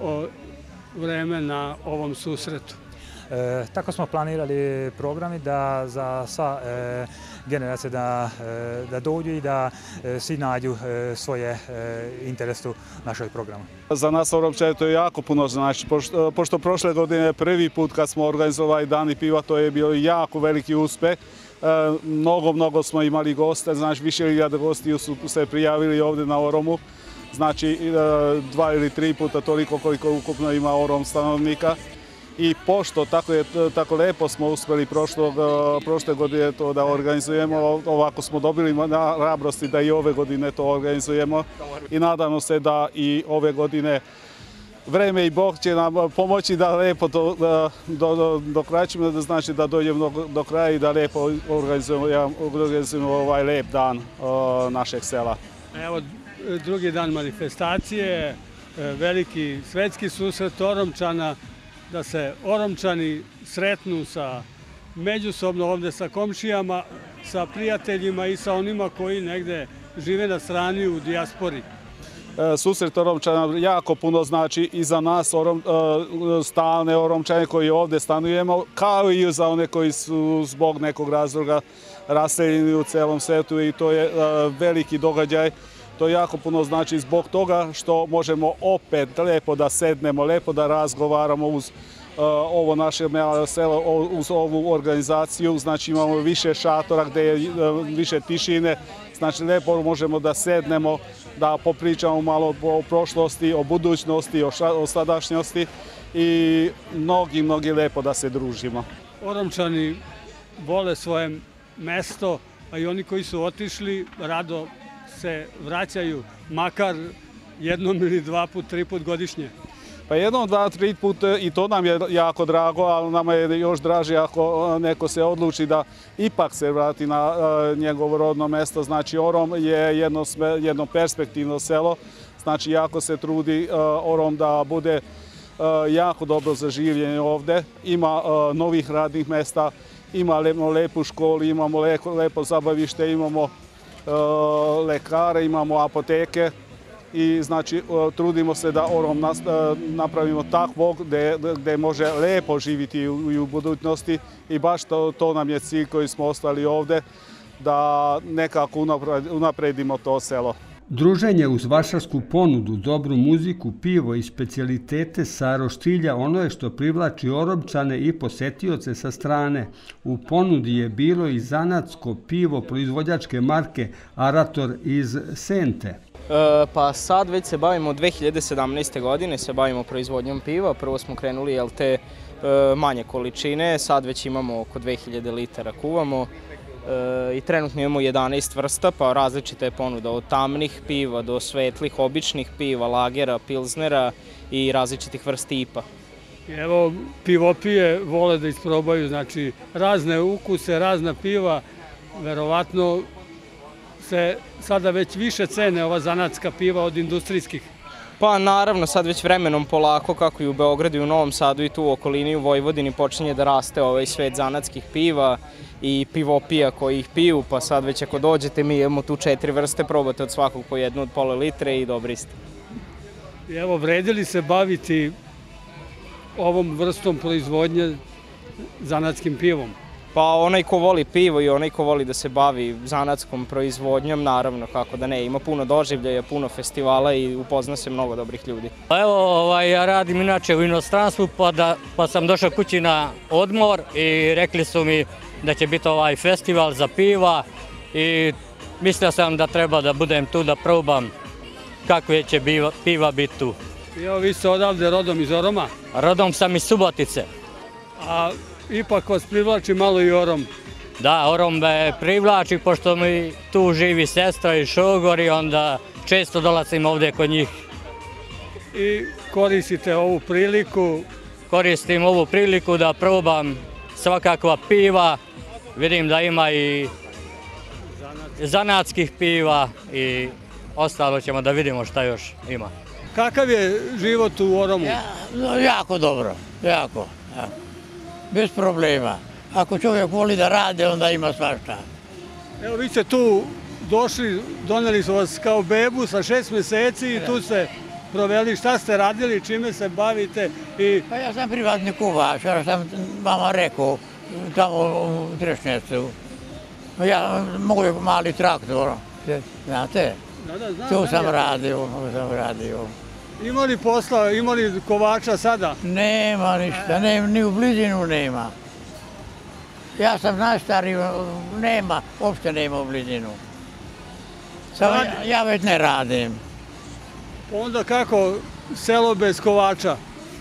vreme na ovom susretu. E, tako smo planirali programi da za sva e, generacije da, e, da dođu i da e, svi nađu e, svoje e, interese u našoj programu. Za nas Oromčane to je jako puno znači, pošto, pošto prošle godine prvi put kad smo organizovali Dani piva, to je bio jako veliki uspeh. E, mnogo, mnogo smo imali goste, znači više hiljada gostiju su se prijavili ovdje na Oromu. Znači e, dva ili tri puta toliko koliko ukupno ima Orom stanovnika. I pošto tako, je, tako lepo smo uspjeli prošlog, prošle godine to da organizujemo, ovako smo dobili na hrabrosti da i ove godine to organizujemo i nadamo se da i ove godine vreme i Bog će nam pomoći da lepo do, do, do, dokraćimo, da znači da dođemo do, do kraja i da lepo organizujemo, organizujemo ovaj lep dan o, našeg sela. Evo, drugi dan manifestacije, veliki svetski susret Oromčana, da se Oromčani sretnu sa međusobno ovdje sa komšijama, sa prijateljima i sa onima koji negde žive na strani u dijaspori. Susret Oromčana jako puno znači i za nas orom, stalne Oromčane koji ovdje stanujemo, kao i za one koji su zbog nekog razloga raseljeni u celom svetu i to je veliki događaj. To jako puno znači zbog toga što možemo opet lepo da sednemo, lepo da razgovaramo uz uh, ovo naše selo, uz ovu organizaciju. Znači imamo više šatora gdje je uh, više tišine. Znači lepo možemo da sednemo, da popričamo malo o prošlosti, o budućnosti, o, ša, o sadašnjosti i mnogi, mnogi lepo da se družimo. Oromčani vole svoje mesto, a i oni koji su otišli rado se vraćaju makar jednom ili dva put, tri put godišnje. Pa jednom, dva, tri put i to nam je jako drago, ali nama je još draže ako neko se odluči da ipak se vrati na uh, njegovo rodno mesto. Znači Orom je jedno, jedno perspektivno selo, znači jako se trudi uh, Orom da bude uh, jako dobro za življenje ovdje. Ima uh, novih radnih mesta, ima lepo, lepu školu, imamo lepo, lepo zabavište, imamo lekare, imamo apoteke i znači trudimo se da Orom napravimo takvog gdje može lepo živjeti i u budućnosti i baš to, to nam je cilj koji smo ostali ovdje, da nekako unapredimo to selo. Druženje uz vašarsku ponudu, dobru muziku, pivo i specijalitete sa roštilja ono je što privlači Oromčane i posetioce sa strane. U ponudi je bilo i zanatsko pivo proizvođačke marke Arator iz Sente. E, pa sad već se bavimo od dve hiljade sedamnaeste. godine, se bavimo proizvodnjom piva. Prvo smo krenuli jel te e, manje količine, sad već imamo oko dve hiljade litara kuvamo. E, I trenutno imamo jedanaest vrsta, pa različita je ponuda od tamnih piva do svetlih, običnih piva, lagera, pilznera i različitih vrsta I P A. Evo, pivopije vole da isprobaju, znači razne ukuse, razna piva, verovatno se sada već više cene ova zanatska piva od industrijskih. Pa naravno, sad već vremenom polako, kako i u Beogradu i u Novom Sadu i tu u okolini u Vojvodini počinje da raste ovaj svet zanatskih piva i pivopija koji ih piju, pa sad već ako dođete mi imamo tu četiri vrste, probate od svakog po jednu od pola litre i dobri ste. Evo, vredi li se baviti ovom vrstom proizvodnje zanatskim pivom? Pa onaj ko voli pivo i onaj ko voli da se bavi zanatskom proizvodnjom, naravno, kako da ne, ima puno doživljaja, puno festivala i upozna se mnogo dobrih ljudi. Evo, ovaj, ja radim inače u inostranstvu, pa, da, pa sam došao kući na odmor i rekli su mi da će biti ovaj festival za piva i mislio sam da treba da budem tu da probam kakve će biva, piva biti tu. Evo, vi ste odavde rodom iz Oroma? Rodom sam iz Subotice. A ipak vas privlači malo i Orom? Da, Orom me privlači, pošto mi tu živi sestra i šogor i onda često dolazim ovdje kod njih. I koristite ovu priliku? Koristim ovu priliku da probam svakakva piva, vidim da ima i zanatskih piva i ostalo ćemo da vidimo šta još ima. Kakav je život u Oromu? Ja, no, jako dobro, jako, jako. Bez problema. Ako čovjek voli da rade, onda ima svašta. Evo, vi ste tu došli, doneli su vas kao bebu sa šest mjeseci i tu ste proveli. Šta ste radili, čime se bavite? I... Pa ja sam privatni kuvač, ja sam vama rekao, tamo u Trešnjecu. Ja mogu mali traktor, znate? Da, da, znam. Tu sam radio, tu sam radio. Ima li posla, ima li kovača sada? Nema ništa, ne, ni u blizinu nema. Ja sam najstariji, nema, uopšte nema u blizinu. Samo ja, ja već ne radim. Onda kako selo bez kovača?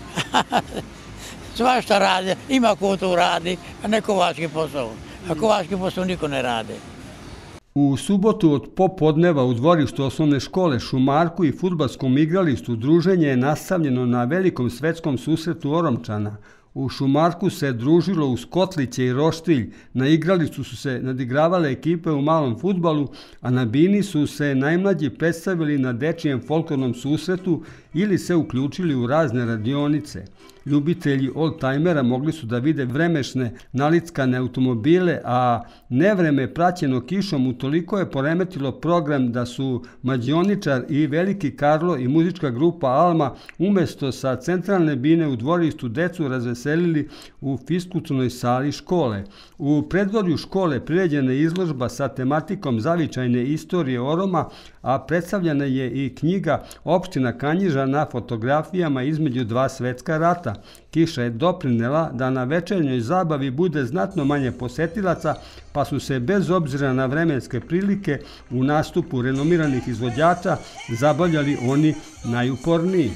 Svašta radi, ima ko tu radi, a ne kovački posao. A kovački posao niko ne radi. U subotu od popodneva u dvorištu osnovne škole, šumarku i fudbalskom igralištu druženje je nastavljeno na velikom svetskom susretu Oromčana. U šumarku se družilo uz kotliće i roštilj, na igralištu su se nadigravale ekipe u malom fudbalu, a na bini su se najmlađi predstavili na dečijem folklornom susretu ili se uključili u razne radionice. Ljubitelji oldtimera mogli su da vide vremešne nalickane automobile, a nevreme praćeno kišom utoliko je poremetilo program da su mađioničar i Veliki Karlo i muzička grupa Alma umesto sa centralne bine u dvorištu decu razveselili u fiskulturnoj sali škole. U predvorju škole priređena je izložba sa tematikom zavičajne istorije Oroma, a predstavljena je i knjiga Opština Kanjiža na fotografijama između dva svetska rata. Kiša je doprinela da na večernjoj zabavi bude znatno manje posetilaca, pa su se bez obzira na vremenske prilike u nastupu renomiranih izvođača zabavljali oni najuporniji.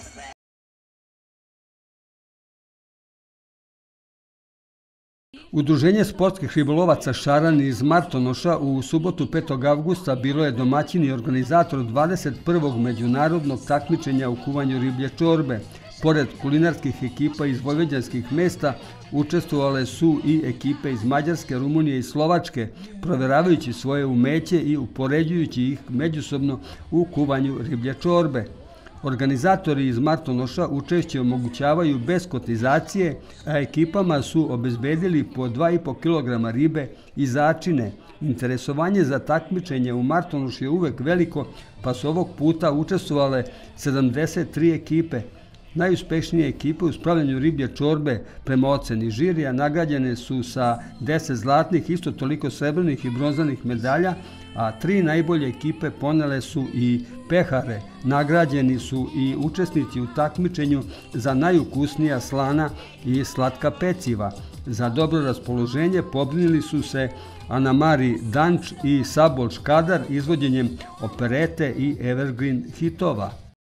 Udruženje sportskih ribolovaca Šaran iz Martonoša u subotu petog avgusta bilo je domaćin i organizator dvadeset prvog međunarodnog takmičenja u kuvanju riblje čorbe. Pored kulinarskih ekipa iz vojvođanskih mesta, učestvovale su i ekipe iz Mađarske, Rumunije i Slovačke, proveravajući svoje umeće i upoređujući ih međusobno u kuvanju riblje čorbe. Organizatori iz Martonoša učešće omogućavaju bez kotizacije, a ekipama su obezbedili po dva i po kilograma ribe i začine. Interesovanje za takmičenje u Martonošu je uvek veliko, pa su ovog puta učestvovale sedamdeset tri ekipe. Najuspešnije ekipe u spravljanju riblje čorbe prema oceni žirija nagrađene su sa deset zlatnih, isto toliko srebrnih i bronzanih medalja, a tri najbolje ekipe ponele su i pehare. Nagrađeni su i učesnici u takmičenju za najukusnija slana i slatka peciva. Za dobro raspoloženje pobrinili su se Anamari Danč i Sabol Škadar izvođenjem operete i evergreen hitova.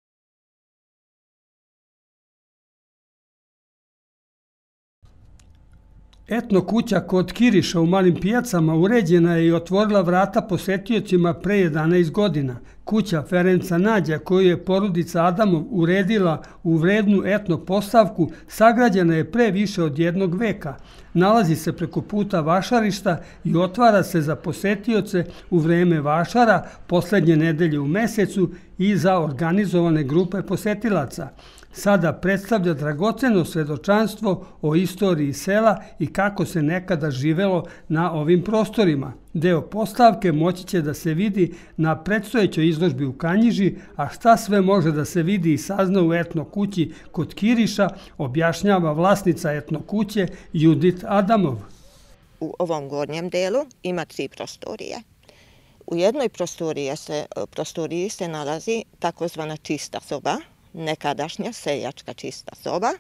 Etno kuća kod Kiriša u Malim Pijacama uređena je i otvorila vrata posetiocima pre jedanaest godina. Kuća Ferenca Nađa, koju je porodica Adamov uredila u vrednu etno postavku, sagrađena je pre više od jednog veka. Nalazi se preko puta vašarišta i otvara se za posetioce u vreme vašara, poslednje nedelje u mesecu i za organizovane grupe posetilaca. Sada predstavlja dragoceno svedočanstvo o istoriji sela i kako se nekada živelo na ovim prostorima. Deo postavke moći će da se vidi na predstojećoj izložbi u Kanjiži, a šta sve može da se vidi i sazna u etno kući kod Kiriša, objašnjava vlasnica etno kuće Judit Adamov. U ovom gornjem delu ima tri prostorije. U jednoj prostoriji se, prostoriji se nalazi takozvana čista soba, nekadašnja seljačka čista soba.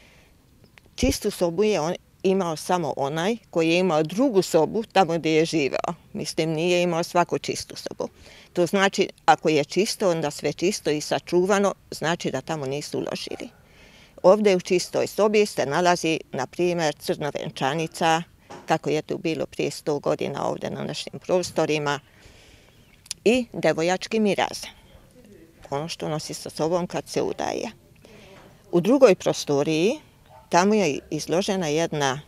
Čistu sobu je on imao samo onaj koji je imao drugu sobu tamo gdje je živeo. Mislim, nije imao svaku čistu sobu. To znači, ako je čisto, onda sve čisto i sačuvano, znači da tamo nisu uložili. Ovdje u čistoj sobi se nalazi, na primjer, crna venčanica, kako je to bilo prije sto godina ovdje na našim prostorima, i devojački miraz. Ono što nosi sa sobom kad se udaje. U drugoj prostoriji, tamo je izložena jedna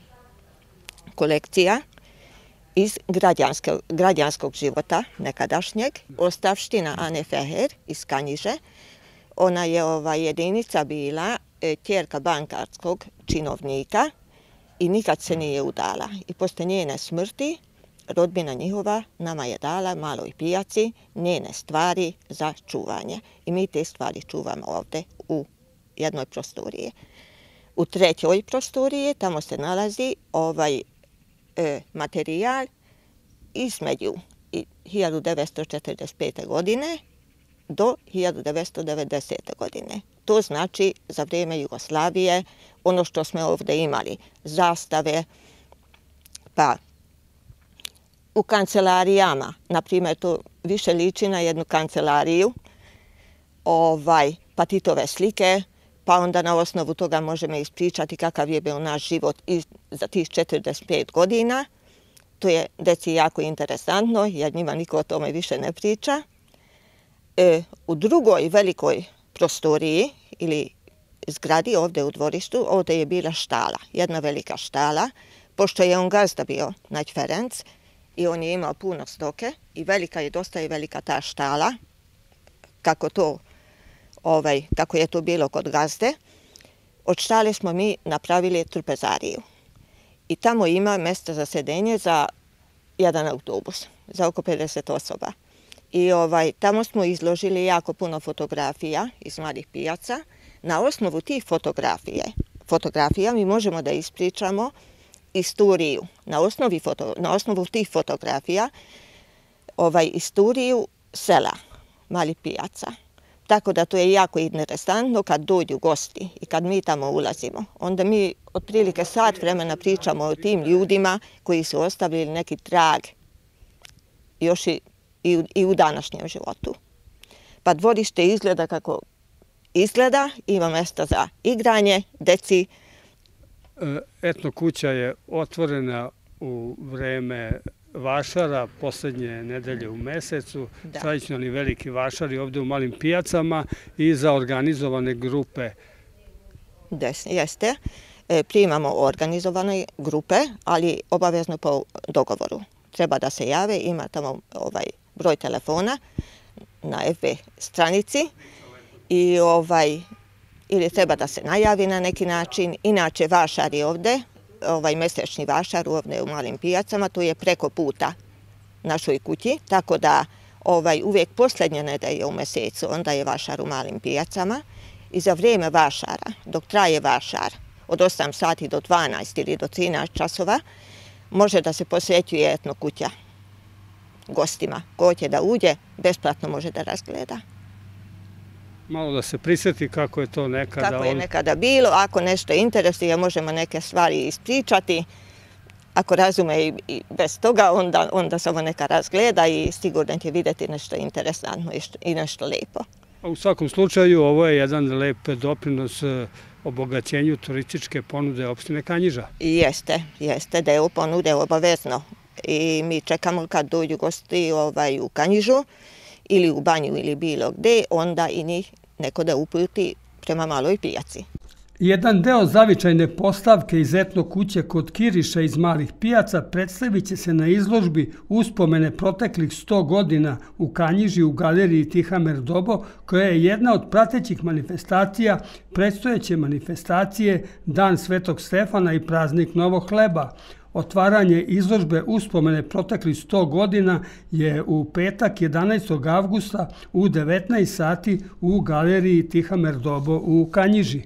kolekcija iz građanskog, građanskog života nekadašnjeg, ostavština Ane Feher iz Kanjiže. Ona je ova jedinica bila ćerka bankarskog činovnika i nikad se nije udala. I posle njene smrti rodbina njihova nama je dala Maloj Pijaci njene stvari za čuvanje. I mi te stvari čuvamo ovdje u jednoj prostoriji. U trećoj prostoriji tamo se nalazi ovaj e, materijal između hiljadu devetsto četrdeset pete. godine do hiljadu devetsto devedesete. godine. To znači za vrijeme Jugoslavije ono što smo ovdje imali, zastave, pa u kancelarijama, na primjer, to više liči na jednu kancelariju, ovaj, pa Titove slike, pa onda na osnovu toga možemo ispričati kakav je bio naš život za tih četrdeset pet godina. To je deci jako interesantno, jer njima niko o tome više ne priča. E, u drugoj velikoj prostoriji ili zgradi ovdje u dvorištu, ovdje je bila štala, jedna velika štala, pošto je on gazda bio, Nađ Ferenc, i on je imao puno stoke i velika je, dosta je velika ta štala, kako to, ovaj, kako je to bilo kod gazde. Od štale smo mi napravili trpezariju i tamo ima mjesta za sedenje za jedan autobus, za oko pedeset osoba. I ovaj, tamo smo izložili jako puno fotografija iz Malih Pijaca. Na osnovu tih fotografije, fotografija mi možemo da ispričamo istoriju, na, osnovi foto, na osnovu tih fotografija, ovaj, istoriju sela Malih Pijaca. Tako da to je jako interesantno kad dođu gosti i kad mi tamo ulazimo. Onda mi otprilike sat vremena pričamo o tim ljudima koji su ostavili neki trag još i, i, i u današnjem životu. Pa dvorište izgleda kako izgleda, ima mjesta za igranje, deci. Etno kuća je otvorena u vreme vašara, posljednje nedelje u mesecu, tradicionalni veliki vašari ovdje u Malim Pijacama i za organizovane grupe. Desne, jeste. E, primamo organizovane grupe, ali obavezno po dogovoru. Treba da se jave, ima tamo ovaj broj telefona na F B stranici i ovaj ili treba da se najavi na neki način. Inače, vašar je ovdje, ovaj mesečni vašar ovdje u Malim Pijacama, to je preko puta našoj kući, tako da ovaj, uvijek posljednje nedelje u mesecu, onda je vašar u Malim Pijacama i za vrijeme vašara, dok traje vašar, od osam sati do dvanaest ili do trinaest časova, može da se posjećuje etno kuća gostima. Ko hoće da uđe, besplatno može da razgleda. Malo da se prisjeti kako je to nekada. Kako je nekada bilo, ako nešto interesuje, možemo neke stvari ispričati. Ako razume i bez toga, onda, onda samo neka razgleda i sigurno će vidjeti nešto interesantno i nešto lijepo. U svakom slučaju, ovo je jedan lep doprinos obogaćenju turističke ponude opštine Kanjiža. Jeste, jeste, da je ponude obavezno. I mi čekamo kad dođu gosti ovaj, u Kanjižu ili u banju ili bilo gde, onda i njih neko da uputi prema maloj pijaci. Jedan deo zavičajne postavke iz etno kuće kod Kiriša iz malih pijaca predstavit će se na izložbi uspomene proteklih sto godina u Kanjiži u galeriji Tihamer Dobo, koja je jedna od pratećih manifestacija predstojeće manifestacije Dan Svetog Stefana i praznik Novog hleba. Otvaranje izložbe uspomene proteklih sto godina je u petak jedanaestog avgusta u devetnaest sati u galeriji Tihamer Dobo u Kanjiži.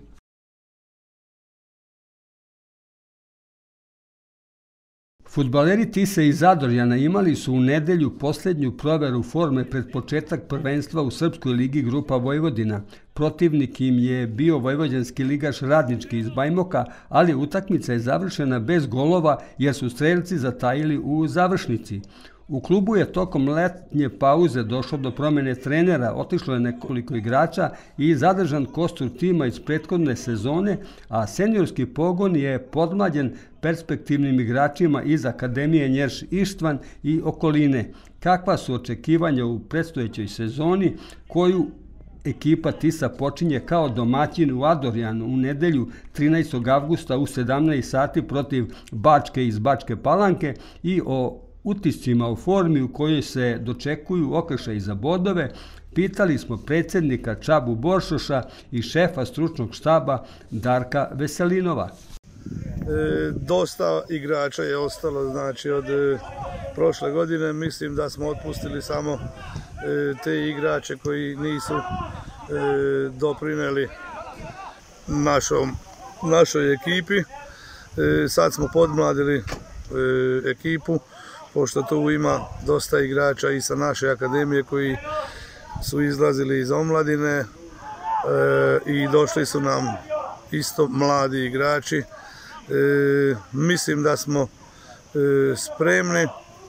Fudbaleri Tise i Zadorjana imali su u nedelju posljednju proveru forme pred početak prvenstva u Srpskoj ligi Grupa Vojvodina. Protivnik im je bio vojvođanski ligaš Radnički iz Bajmoka, ali utakmica je završena bez golova jer su strelci zatajili u završnici. U klubu je tokom letnje pauze došlo do promjene trenera, otišlo je nekoliko igrača i zadržan kostur tima iz prethodne sezone, a seniorski pogon je podmlađen perspektivnim igračima iz Akademije Njerš Ištvan i okoline. Kakva su očekivanja u predstojećoj sezoni koju ekipa Tisa počinje kao domaćin u Adorjanu u nedelju trinaestog avgusta u sedamnaest sati protiv Bačke iz Bačke Palanke i o utiscima u formi u kojoj se dočekuju okršaji za bodove, pitali smo predsjednika Čabu Boršoša i šefa stručnog štaba Darka Veselinova. E, dosta igrača je ostalo, znači od e, prošle godine. Mislim da smo otpustili samo e, te igrače koji nisu e, doprineli našom, našoj ekipi. E, sad smo podmladili e, ekipu, pošto tu ima dosta igrača i sa naše akademije koji su izlazili iz omladine e, i došli su nam isto mladi igrači. E, mislim da smo e, spremni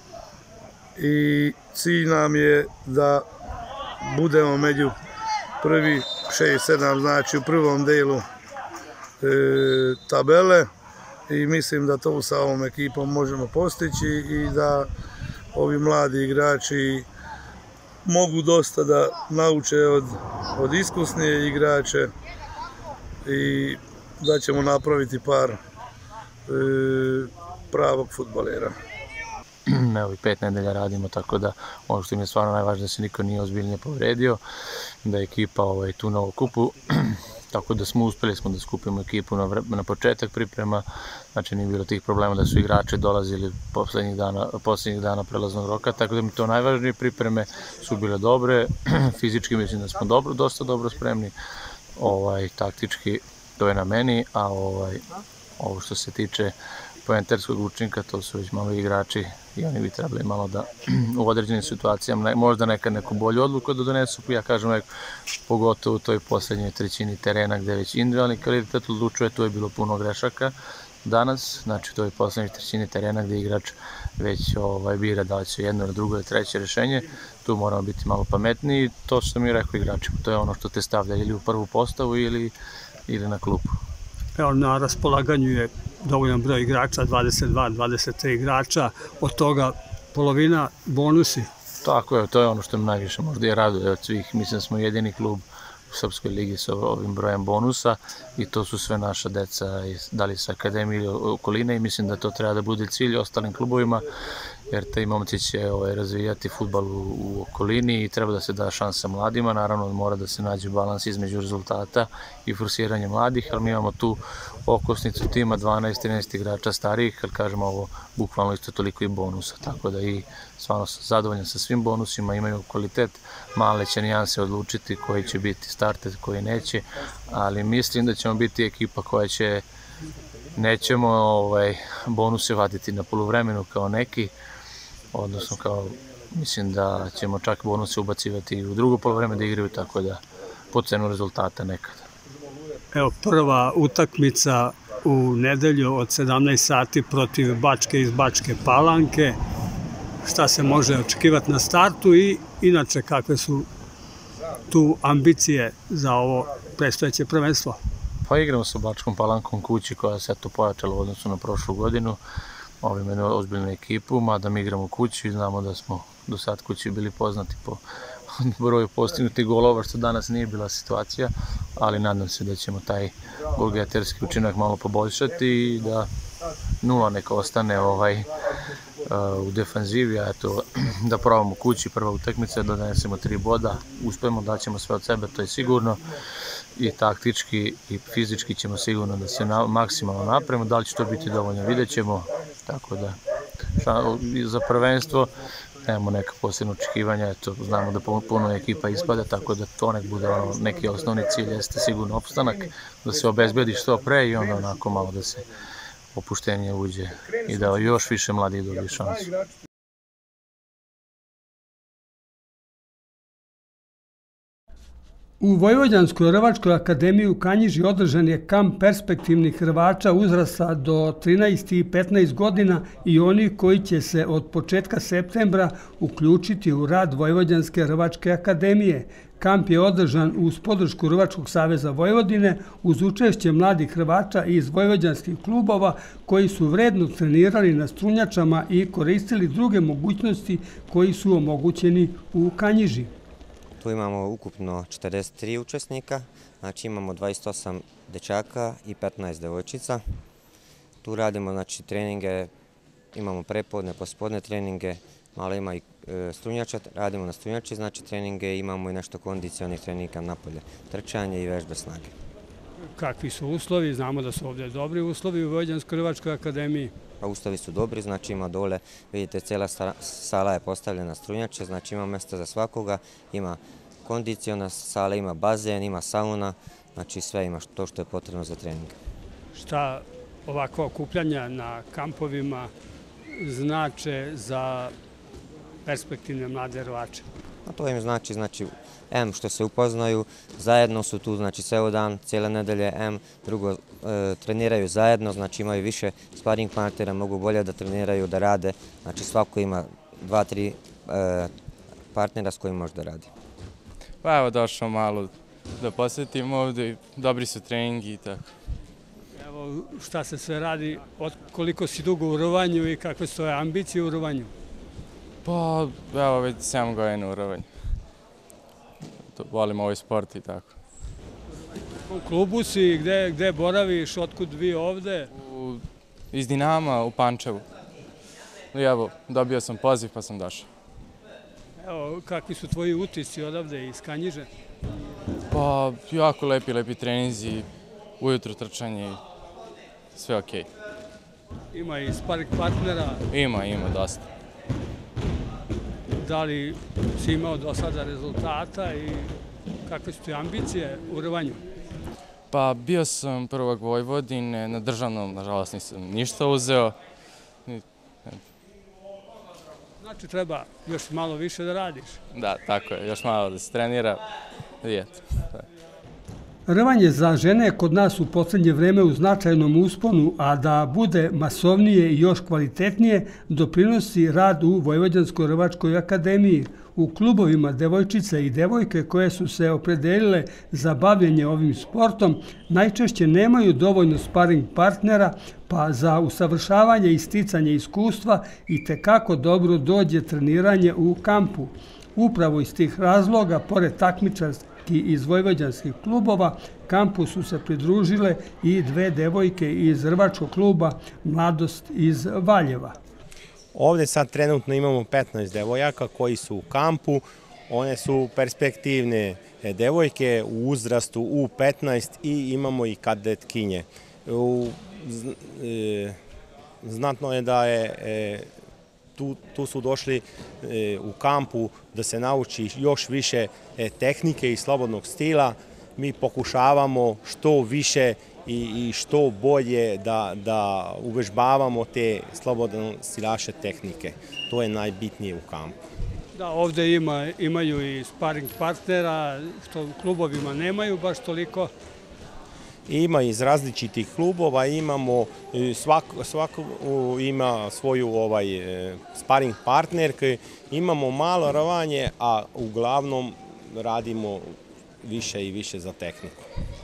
i cilj nam je da budemo među prvi šest sedam, znači u prvom delu e, tabele. I mislim da to sa ovom ekipom možemo postići i da ovi mladi igrači mogu dosta da nauče od, od iskusnije igrače i da ćemo napraviti par e, pravog fudbalera. Evo i pet nedelja radimo, tako da ono što mi je stvarno najvažnije da se niko nije ozbiljnije povredio, da je ekipa ovaj, tu na okupu. Tako da smo uspeli smo da skupimo ekipu na, na početak priprema, znači nije bilo tih problema da su igrači dolazili poslednjih dana, poslednjih dana prelaznog roka, tako da mi to najvažnije pripreme su bile dobre, fizički mislim da smo dobro, dosta dobro spremni, ovaj, taktički to je na meni, a ovaj, ovo što se tiče poenterskog učinka, to su već malo igrači i oni bi trebali malo da u određenim situacijama možda nekad neku bolju odluku da donesu, ja kažem uvek, pogotovo u toj poslednjoj trećini terena gde već individualni kvalitet odlučuje, tu je bilo puno grešaka danas, znači u toj poslednjoj trećini terena gde igrač već ovaj, bira da li će jedno ili drugo ili treće rešenje, tu moramo biti malo pametniji, to što sam i rekao igračima, to je ono što te stavlja ili u prvu postavu ili, ili na klupu. Evo, na raspolaganju je dovoljan broj igrača, dvadeset dva dvadeset tri igrača, od toga polovina bonusi. Tako je, to je ono što mi najviše možda i raduje od svih. Mislim da smo jedini klub u Srpskoj ligi sa ovim brojem bonusa i to su sve naša deca, da li sa akademije ili okoline i mislim da to treba da bude cilj ostalim klubovima jer taj momci će ovaj, razvijati fudbal u, u okolini i treba da se da šansa mladima. Naravno mora da se nađe balans između rezultata i forsiranja mladih, ali mi imamo tu okosnicu tima dvanaest trinaest igrača starijih, kad kažemo ovo bukvalno isto toliko i bonusa, tako da i stvarno sam zadovoljan sa svim bonusima, imaju kvalitet, male će nijanse odlučiti koji će biti starter, koji neće, ali mislim da ćemo biti ekipa koja će, nećemo ovaj, bonuse vaditi na poluvremenu kao neki, odnosno kao, mislim da ćemo čak bonuse ubacivati i u drugo poluvreme da igraju, tako da po cenu rezultata nekada. Evo, prva utakmica u nedelju od sedamnaest sati protiv Bačke iz Bačke Palanke. Šta se može očekivati na startu i inače kakve su tu ambicije za ovo predstojeće prvenstvo? Pa igramo sa Bačkom Palankom kući koja se eto pojačala u odnosu na prošlu godinu. Ovim je ozbiljnu ekipu, mada mi igramo kući i znamo da smo do sad kući bili poznati po broju postignutih golova, što danas nije bila situacija, ali nadam se da ćemo taj golgeterski učinak malo poboljšati i da nula neka ostane ovaj, uh, u defanzivi, a eto, da probamo kući prva utakmica, da donesemo tri boda, uspemo, daćemo sve od sebe, to je sigurno, i taktički i fizički ćemo sigurno da se na, maksimalno napravimo, da li će to biti dovoljno, vidjet ćemo, tako da za prvenstvo nemamo neka posebna očekivanja, eto, znamo da puno ekipa ispada, tako da to nek bude ono, neki osnovni cilj, jeste sigurno opstanak, da se obezbedi što pre i onda onako malo da se opuštenje uđe i da još više mladih dobije šansu. U Vojvođanskoj rvačkoj akademiji u Kanjiži održan je kamp perspektivnih rvača uzrasta do trinaest i petnaest godina i oni koji će se od početka septembra uključiti u rad Vojvođanske rvačke akademije. Kamp je održan uz podršku Rvačkog saveza Vojvodine uz učešće mladih rvača iz vojvođanskih klubova koji su vredno trenirali na strunjačama i koristili druge mogućnosti koji su omogućeni u Kanjiži. Tu imamo ukupno četrdeset tri učesnika, znači imamo dvadeset osam dečaka i petnaest devojčica. Tu radimo znači, treninge, imamo prepodne, pospodne treninge, malo ima i e, strunjača, radimo na strunjači, znači treninge, imamo i nešto kondicionih treninga napolje, trčanje i vežbe snage. Kakvi su uslovi? Znamo da su ovdje dobri uslovi u Vojvođanskoj rvačkoj akademiji. Pa uslovi su dobri, znači ima dole, vidite, cijela sala je postavljena strunjače, znači ima mjesta za svakoga, ima kondiciona sala, ima bazen, ima sauna, znači sve ima to što je potrebno za trening. Šta ovakva okupljanja na kampovima znače za perspektivne mlade rvače? A to im znači, znači, em što se upoznaju, zajedno su tu, znači ceo dan, cijele nedelje, em drugo e, treniraju zajedno, znači imaju više sparing partnera, mogu bolje da treniraju, da rade, znači svako ima dva, tri e, partnera s kojim može da radi. Pa evo došao malo da posjetim ovdje, dobri su treningi i tako. Evo šta se sve radi, koliko si dugo u rvanju i kakve su tvoje ambicije u rvanju? Pa evo već sedam godina u rvanju. Volim ovaj sport i tako. U klubu si, gde, gde boraviš, otkud vi ovde? U, iz Dinama u Pančevu. I evo, dobio sam poziv pa sam došao. Evo, kakvi su tvoji utisci odavde iz Kanjiže? Pa, jako lepi, lepi treninzi, ujutro trčanje, sve okej. Ima i sparing partnera? Ima, ima, dosta. Da li si imao do sada rezultata i kakve su ti ambicije u rvanju? Pa, bio sam prvog Vojvodine, na državnom, nažalost, nisam ništa uzeo. Znači treba još malo više da radiš. Da, tako je, još malo da se trenira i eto. Rvanje za žene je kod nas u poslednje vreme u značajnom usponu, a da bude masovnije i još kvalitetnije doprinosi rad u Vojvođanskoj rvačkoj akademiji. U klubovima devojčice i devojke koje su se opredelile za bavljenje ovim sportom najčešće nemaju dovoljno sparing partnera, pa za usavršavanje i sticanje iskustva i tekako dobro dođe treniranje u kampu. Upravo iz tih razloga, pored takmičarskih iz vojvođanskih klubova, kampu su se pridružile i dve devojke iz rvačkog kluba Mladost iz Valjeva. Ovdje sad trenutno imamo petnaest devojaka koji su u kampu, one su perspektivne devojke u uzrastu U petnaest i imamo i kadetkinje. U, e, znatno je da je e, tu, tu su došli e, u kampu da se nauči još više e, tehnike i slobodnog stila. Mi pokušavamo što više i, i što bolje da, da uvežbavamo te slobodno stilaše tehnike. To je najbitnije u kampu. Da, ovdje ima, imaju i sparing partnera, što u klubovima nemaju baš toliko. Ima iz različitih klubova, imamo, svako, svako ima svoju ovaj, sparing partnerke, imamo malo rvanje, a uglavnom radimo više i više za tehniku.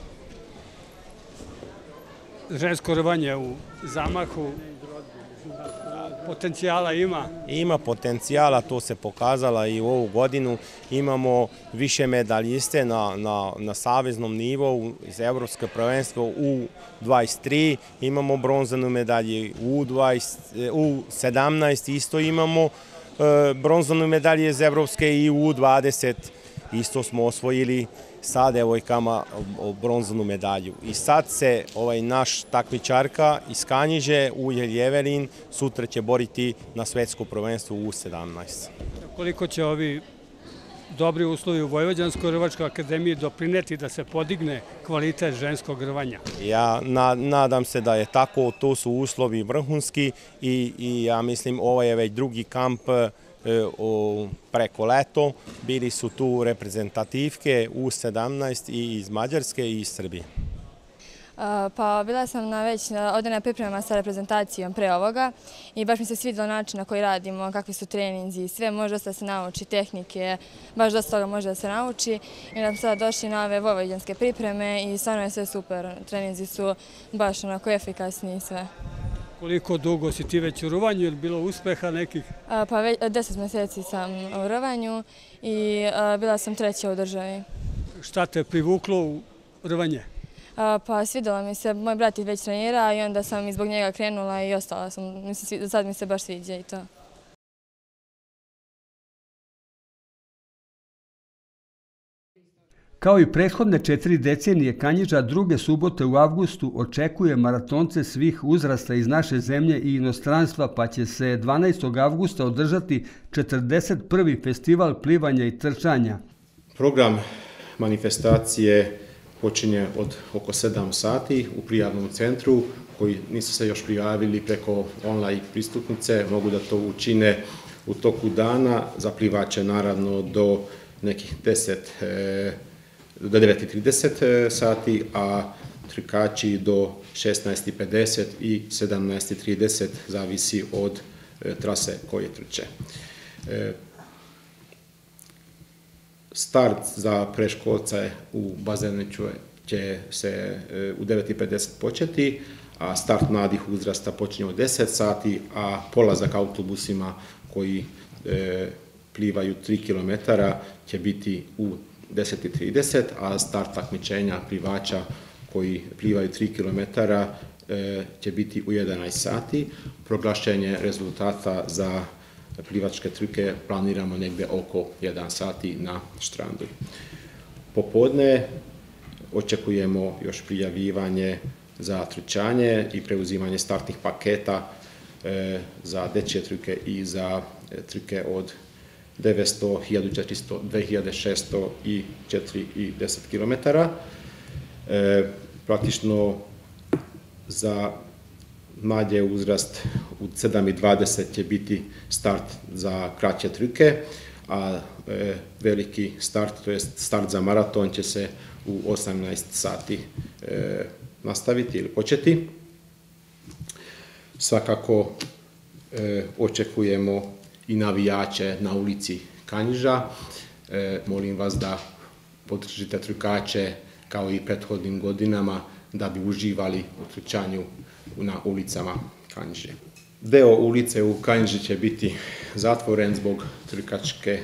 Žensko rvanje u zamahu, potencijala ima? Ima potencijala, to se pokazala i u ovu godinu. Imamo više medaljiste na, na, na saveznom nivou iz Evropske prvenstva U dvadeset tri, imamo bronzanu medalju U, dvadeset, U sedamnaest, isto imamo e, bronzanu medalju iz Evropske i U dvadeset, isto smo osvojili sa devojkama bronzanu medalju. I sad se ovaj naš takmičarka iz Kanjiže, Ulje Jevelin, sutra će boriti na svetsko prvenstvo U sedamnaest. Koliko će ovi dobri uslovi u Vojvođanskoj rvačkoj akademiji doprineti da se podigne kvalitet ženskog rvanja? Ja na, nadam se da je tako, to su uslovi vrhunski i, i ja mislim ovo je već drugi kamp o, preko leto. Bili su tu reprezentativke U sedamnaest i iz Mađarske i iz Srbije. Pa bila sam na već ovdje na pripremama sa reprezentacijom pre ovoga i baš mi se svidilo način na koji radimo, kakvi su treninzi i sve, može dosta da se nauči tehnike, baš dosta toga može da se nauči i nam sada došli na ove vojvođanske pripreme i stvarno je sve super, treninzi su baš onako efikasni i sve. Koliko dugo si ti već u rvanju, je li bilo uspeha nekih? Pa već deset mjeseci sam u rvanju i bila sam treća u državi. Šta te privuklo u rvanje? Pa svidjela mi se, moj brat je već trenira i onda sam zbog njega krenula i ostala sam, mislim, sad mi se baš sviđa i to. Kao i prethodne četiri decenije, Kanjiža druge subote u avgustu očekuje maratonce svih uzrasta iz naše zemlje i inostranstva, pa će se dvanaestog avgusta održati četrdeset prvi festival plivanja i trčanja. Program manifestacije počinje od oko sedam sati u prijavnom centru, koji nisu se još prijavili preko online pristupnice, mogu da to učine u toku dana, za plivače naravno do nekih deset, do devet i trideset sati, a trkači do šesnaest i pedeset i sedamnaest i trideset, zavisi od trase koje trče. Start za preškolce u bazenu će se u devet i pedeset početi, a start mladih uzrasta počinje u deset sati, a polazak autobusima koji e, plivaju tri kilometra će biti u deset i trideset, a start takmičenja plivača koji plivaju tri kilometra e, će biti u jedanaest sati. Proglašenje rezultata za plivačke trke planiramo negdje oko jedan sati na štrandu. Popodne očekujemo još prijavljivanje za trčanje i preuzimanje startnih paketa e, za dečje trke i za e, trke od devetsto, hiljadu četiristo, dve hiljade šesto i četiri i deset kilometara. E, praktično za mlađe uzrast u sedam i dvadeset će biti start za kraće trke, a e, veliki start, to je start za maraton, će se u osamnaest sati e, nastaviti ili početi. Svakako e, očekujemo i navijače na ulici Kanjiža. E, molim vas da podržite trkače kao i prethodnim godinama da bi uživali u trčanju na ulicama Kanjiže. Deo ulice u Kanjiži će biti zatvoren zbog trkačke,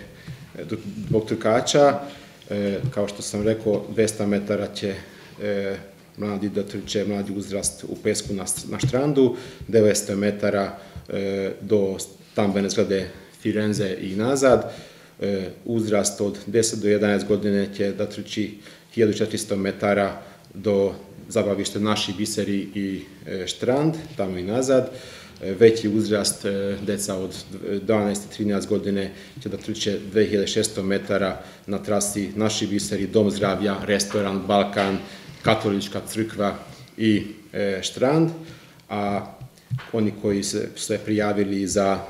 zbog trkača. E, kao što sam rekao, dvesta metara će e, mladi da trče, mladi uzrast u pesku na, na štrandu, devetsto metara e, do stambene zgrade Firenze i nazad. E, uzrast od deset do jedanaest godine će da trči hiljadu četiristo metara do zabavište Naši biseri i e, štrand, tamo i nazad. E, veći uzrast e, deca od dvanaest do trinaest godine će da trče dve hiljade šesto metara na trasi Naši biseri, Dom zdravlja, restoran, Balkan, Katolička crkva i e, štrand. A oni koji se, se prijavili za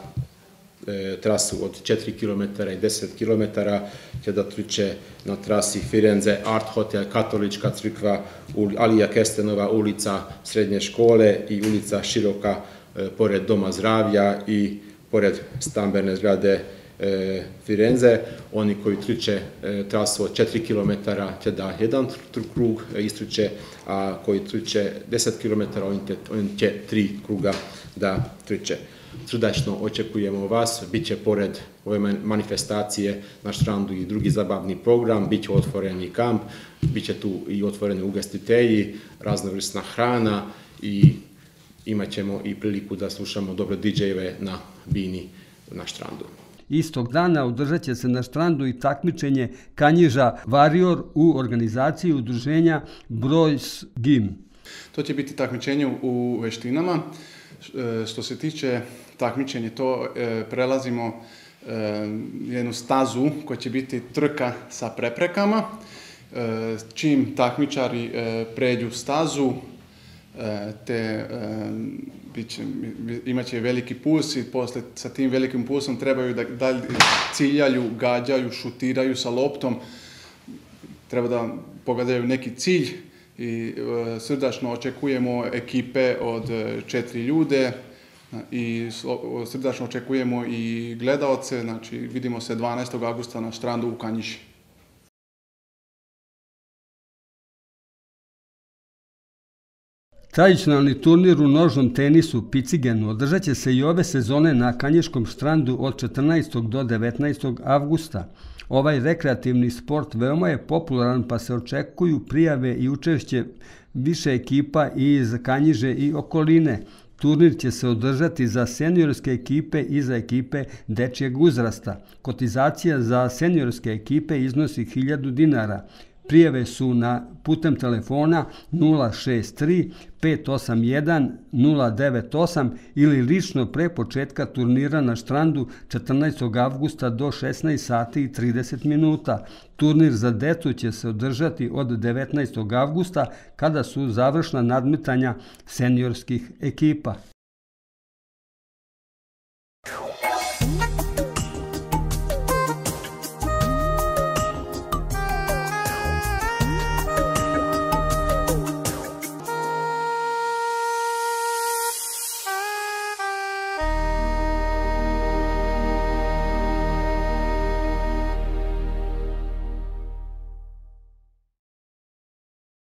e, trasu od četiri kilometra i deset kilometara će da trče na trasi Firenze, Art Hotel, Katolička crkva, Alija Kestenova ulica srednje škole i ulica Široka e, pored Doma zdravlja i pored stambene zgrade e, Firenze. Oni koji trče e, trasu od četiri kilometra će da jedan krug istruče, a koji trče deset kilometara on, on će tri kruga da trče. Srdačno očekujemo vas, bit će pored ove manifestacije na štrandu i drugi zabavni program, bit će otvoreni kamp, bit će tu i otvoreni ugostitelji, raznovrsna hrana i imat ćemo i priliku da slušamo dobre didžejeve na bini na štrandu. Istog dana održat će se na štrandu i takmičenje Kanjiža Warrior u organizaciji udruženja Boys Gym. To će biti takmičenje u veštinama. Što se tiče takmičenja, to e, prelazimo e, jednu stazu koja će biti trka sa preprekama. E, čim takmičari e, pređu stazu, e, te e, biće, imaće veliki puls i posle sa tim velikim pulsom trebaju da, da ciljaju, gađaju, šutiraju sa loptom. Treba da pogadaju neki cilj. I e, srdačno očekujemo ekipe od e, četiri ljude i o, srdačno očekujemo i gledaoce, znači vidimo se dvanaestog avgusta na štrandu u Kanjiži. Tradicionalni turnir u nožnom tenisu Picigenu održat će se i ove sezone na Kanjiškom štrandu od četrnaestog do devetnaestog avgusta. Ovaj rekreativni sport veoma je popularan, pa se očekuju prijave i učešće više ekipa iz Kanjiže i okoline. Turnir će se održati za seniorske ekipe i za ekipe dečijeg uzrasta. Kotizacija za seniorske ekipe iznosi hiljadu dinara. Prijave su na putem telefona nula šest tri pet osam jedan nula devet osam ili lično pre početka turnira na štrandu četrnaestog avgusta do šesnaest sati i trideset minuta. Turnir za decu će se održati od devetnaestog avgusta kada su završna nadmetanja seniorskih ekipa.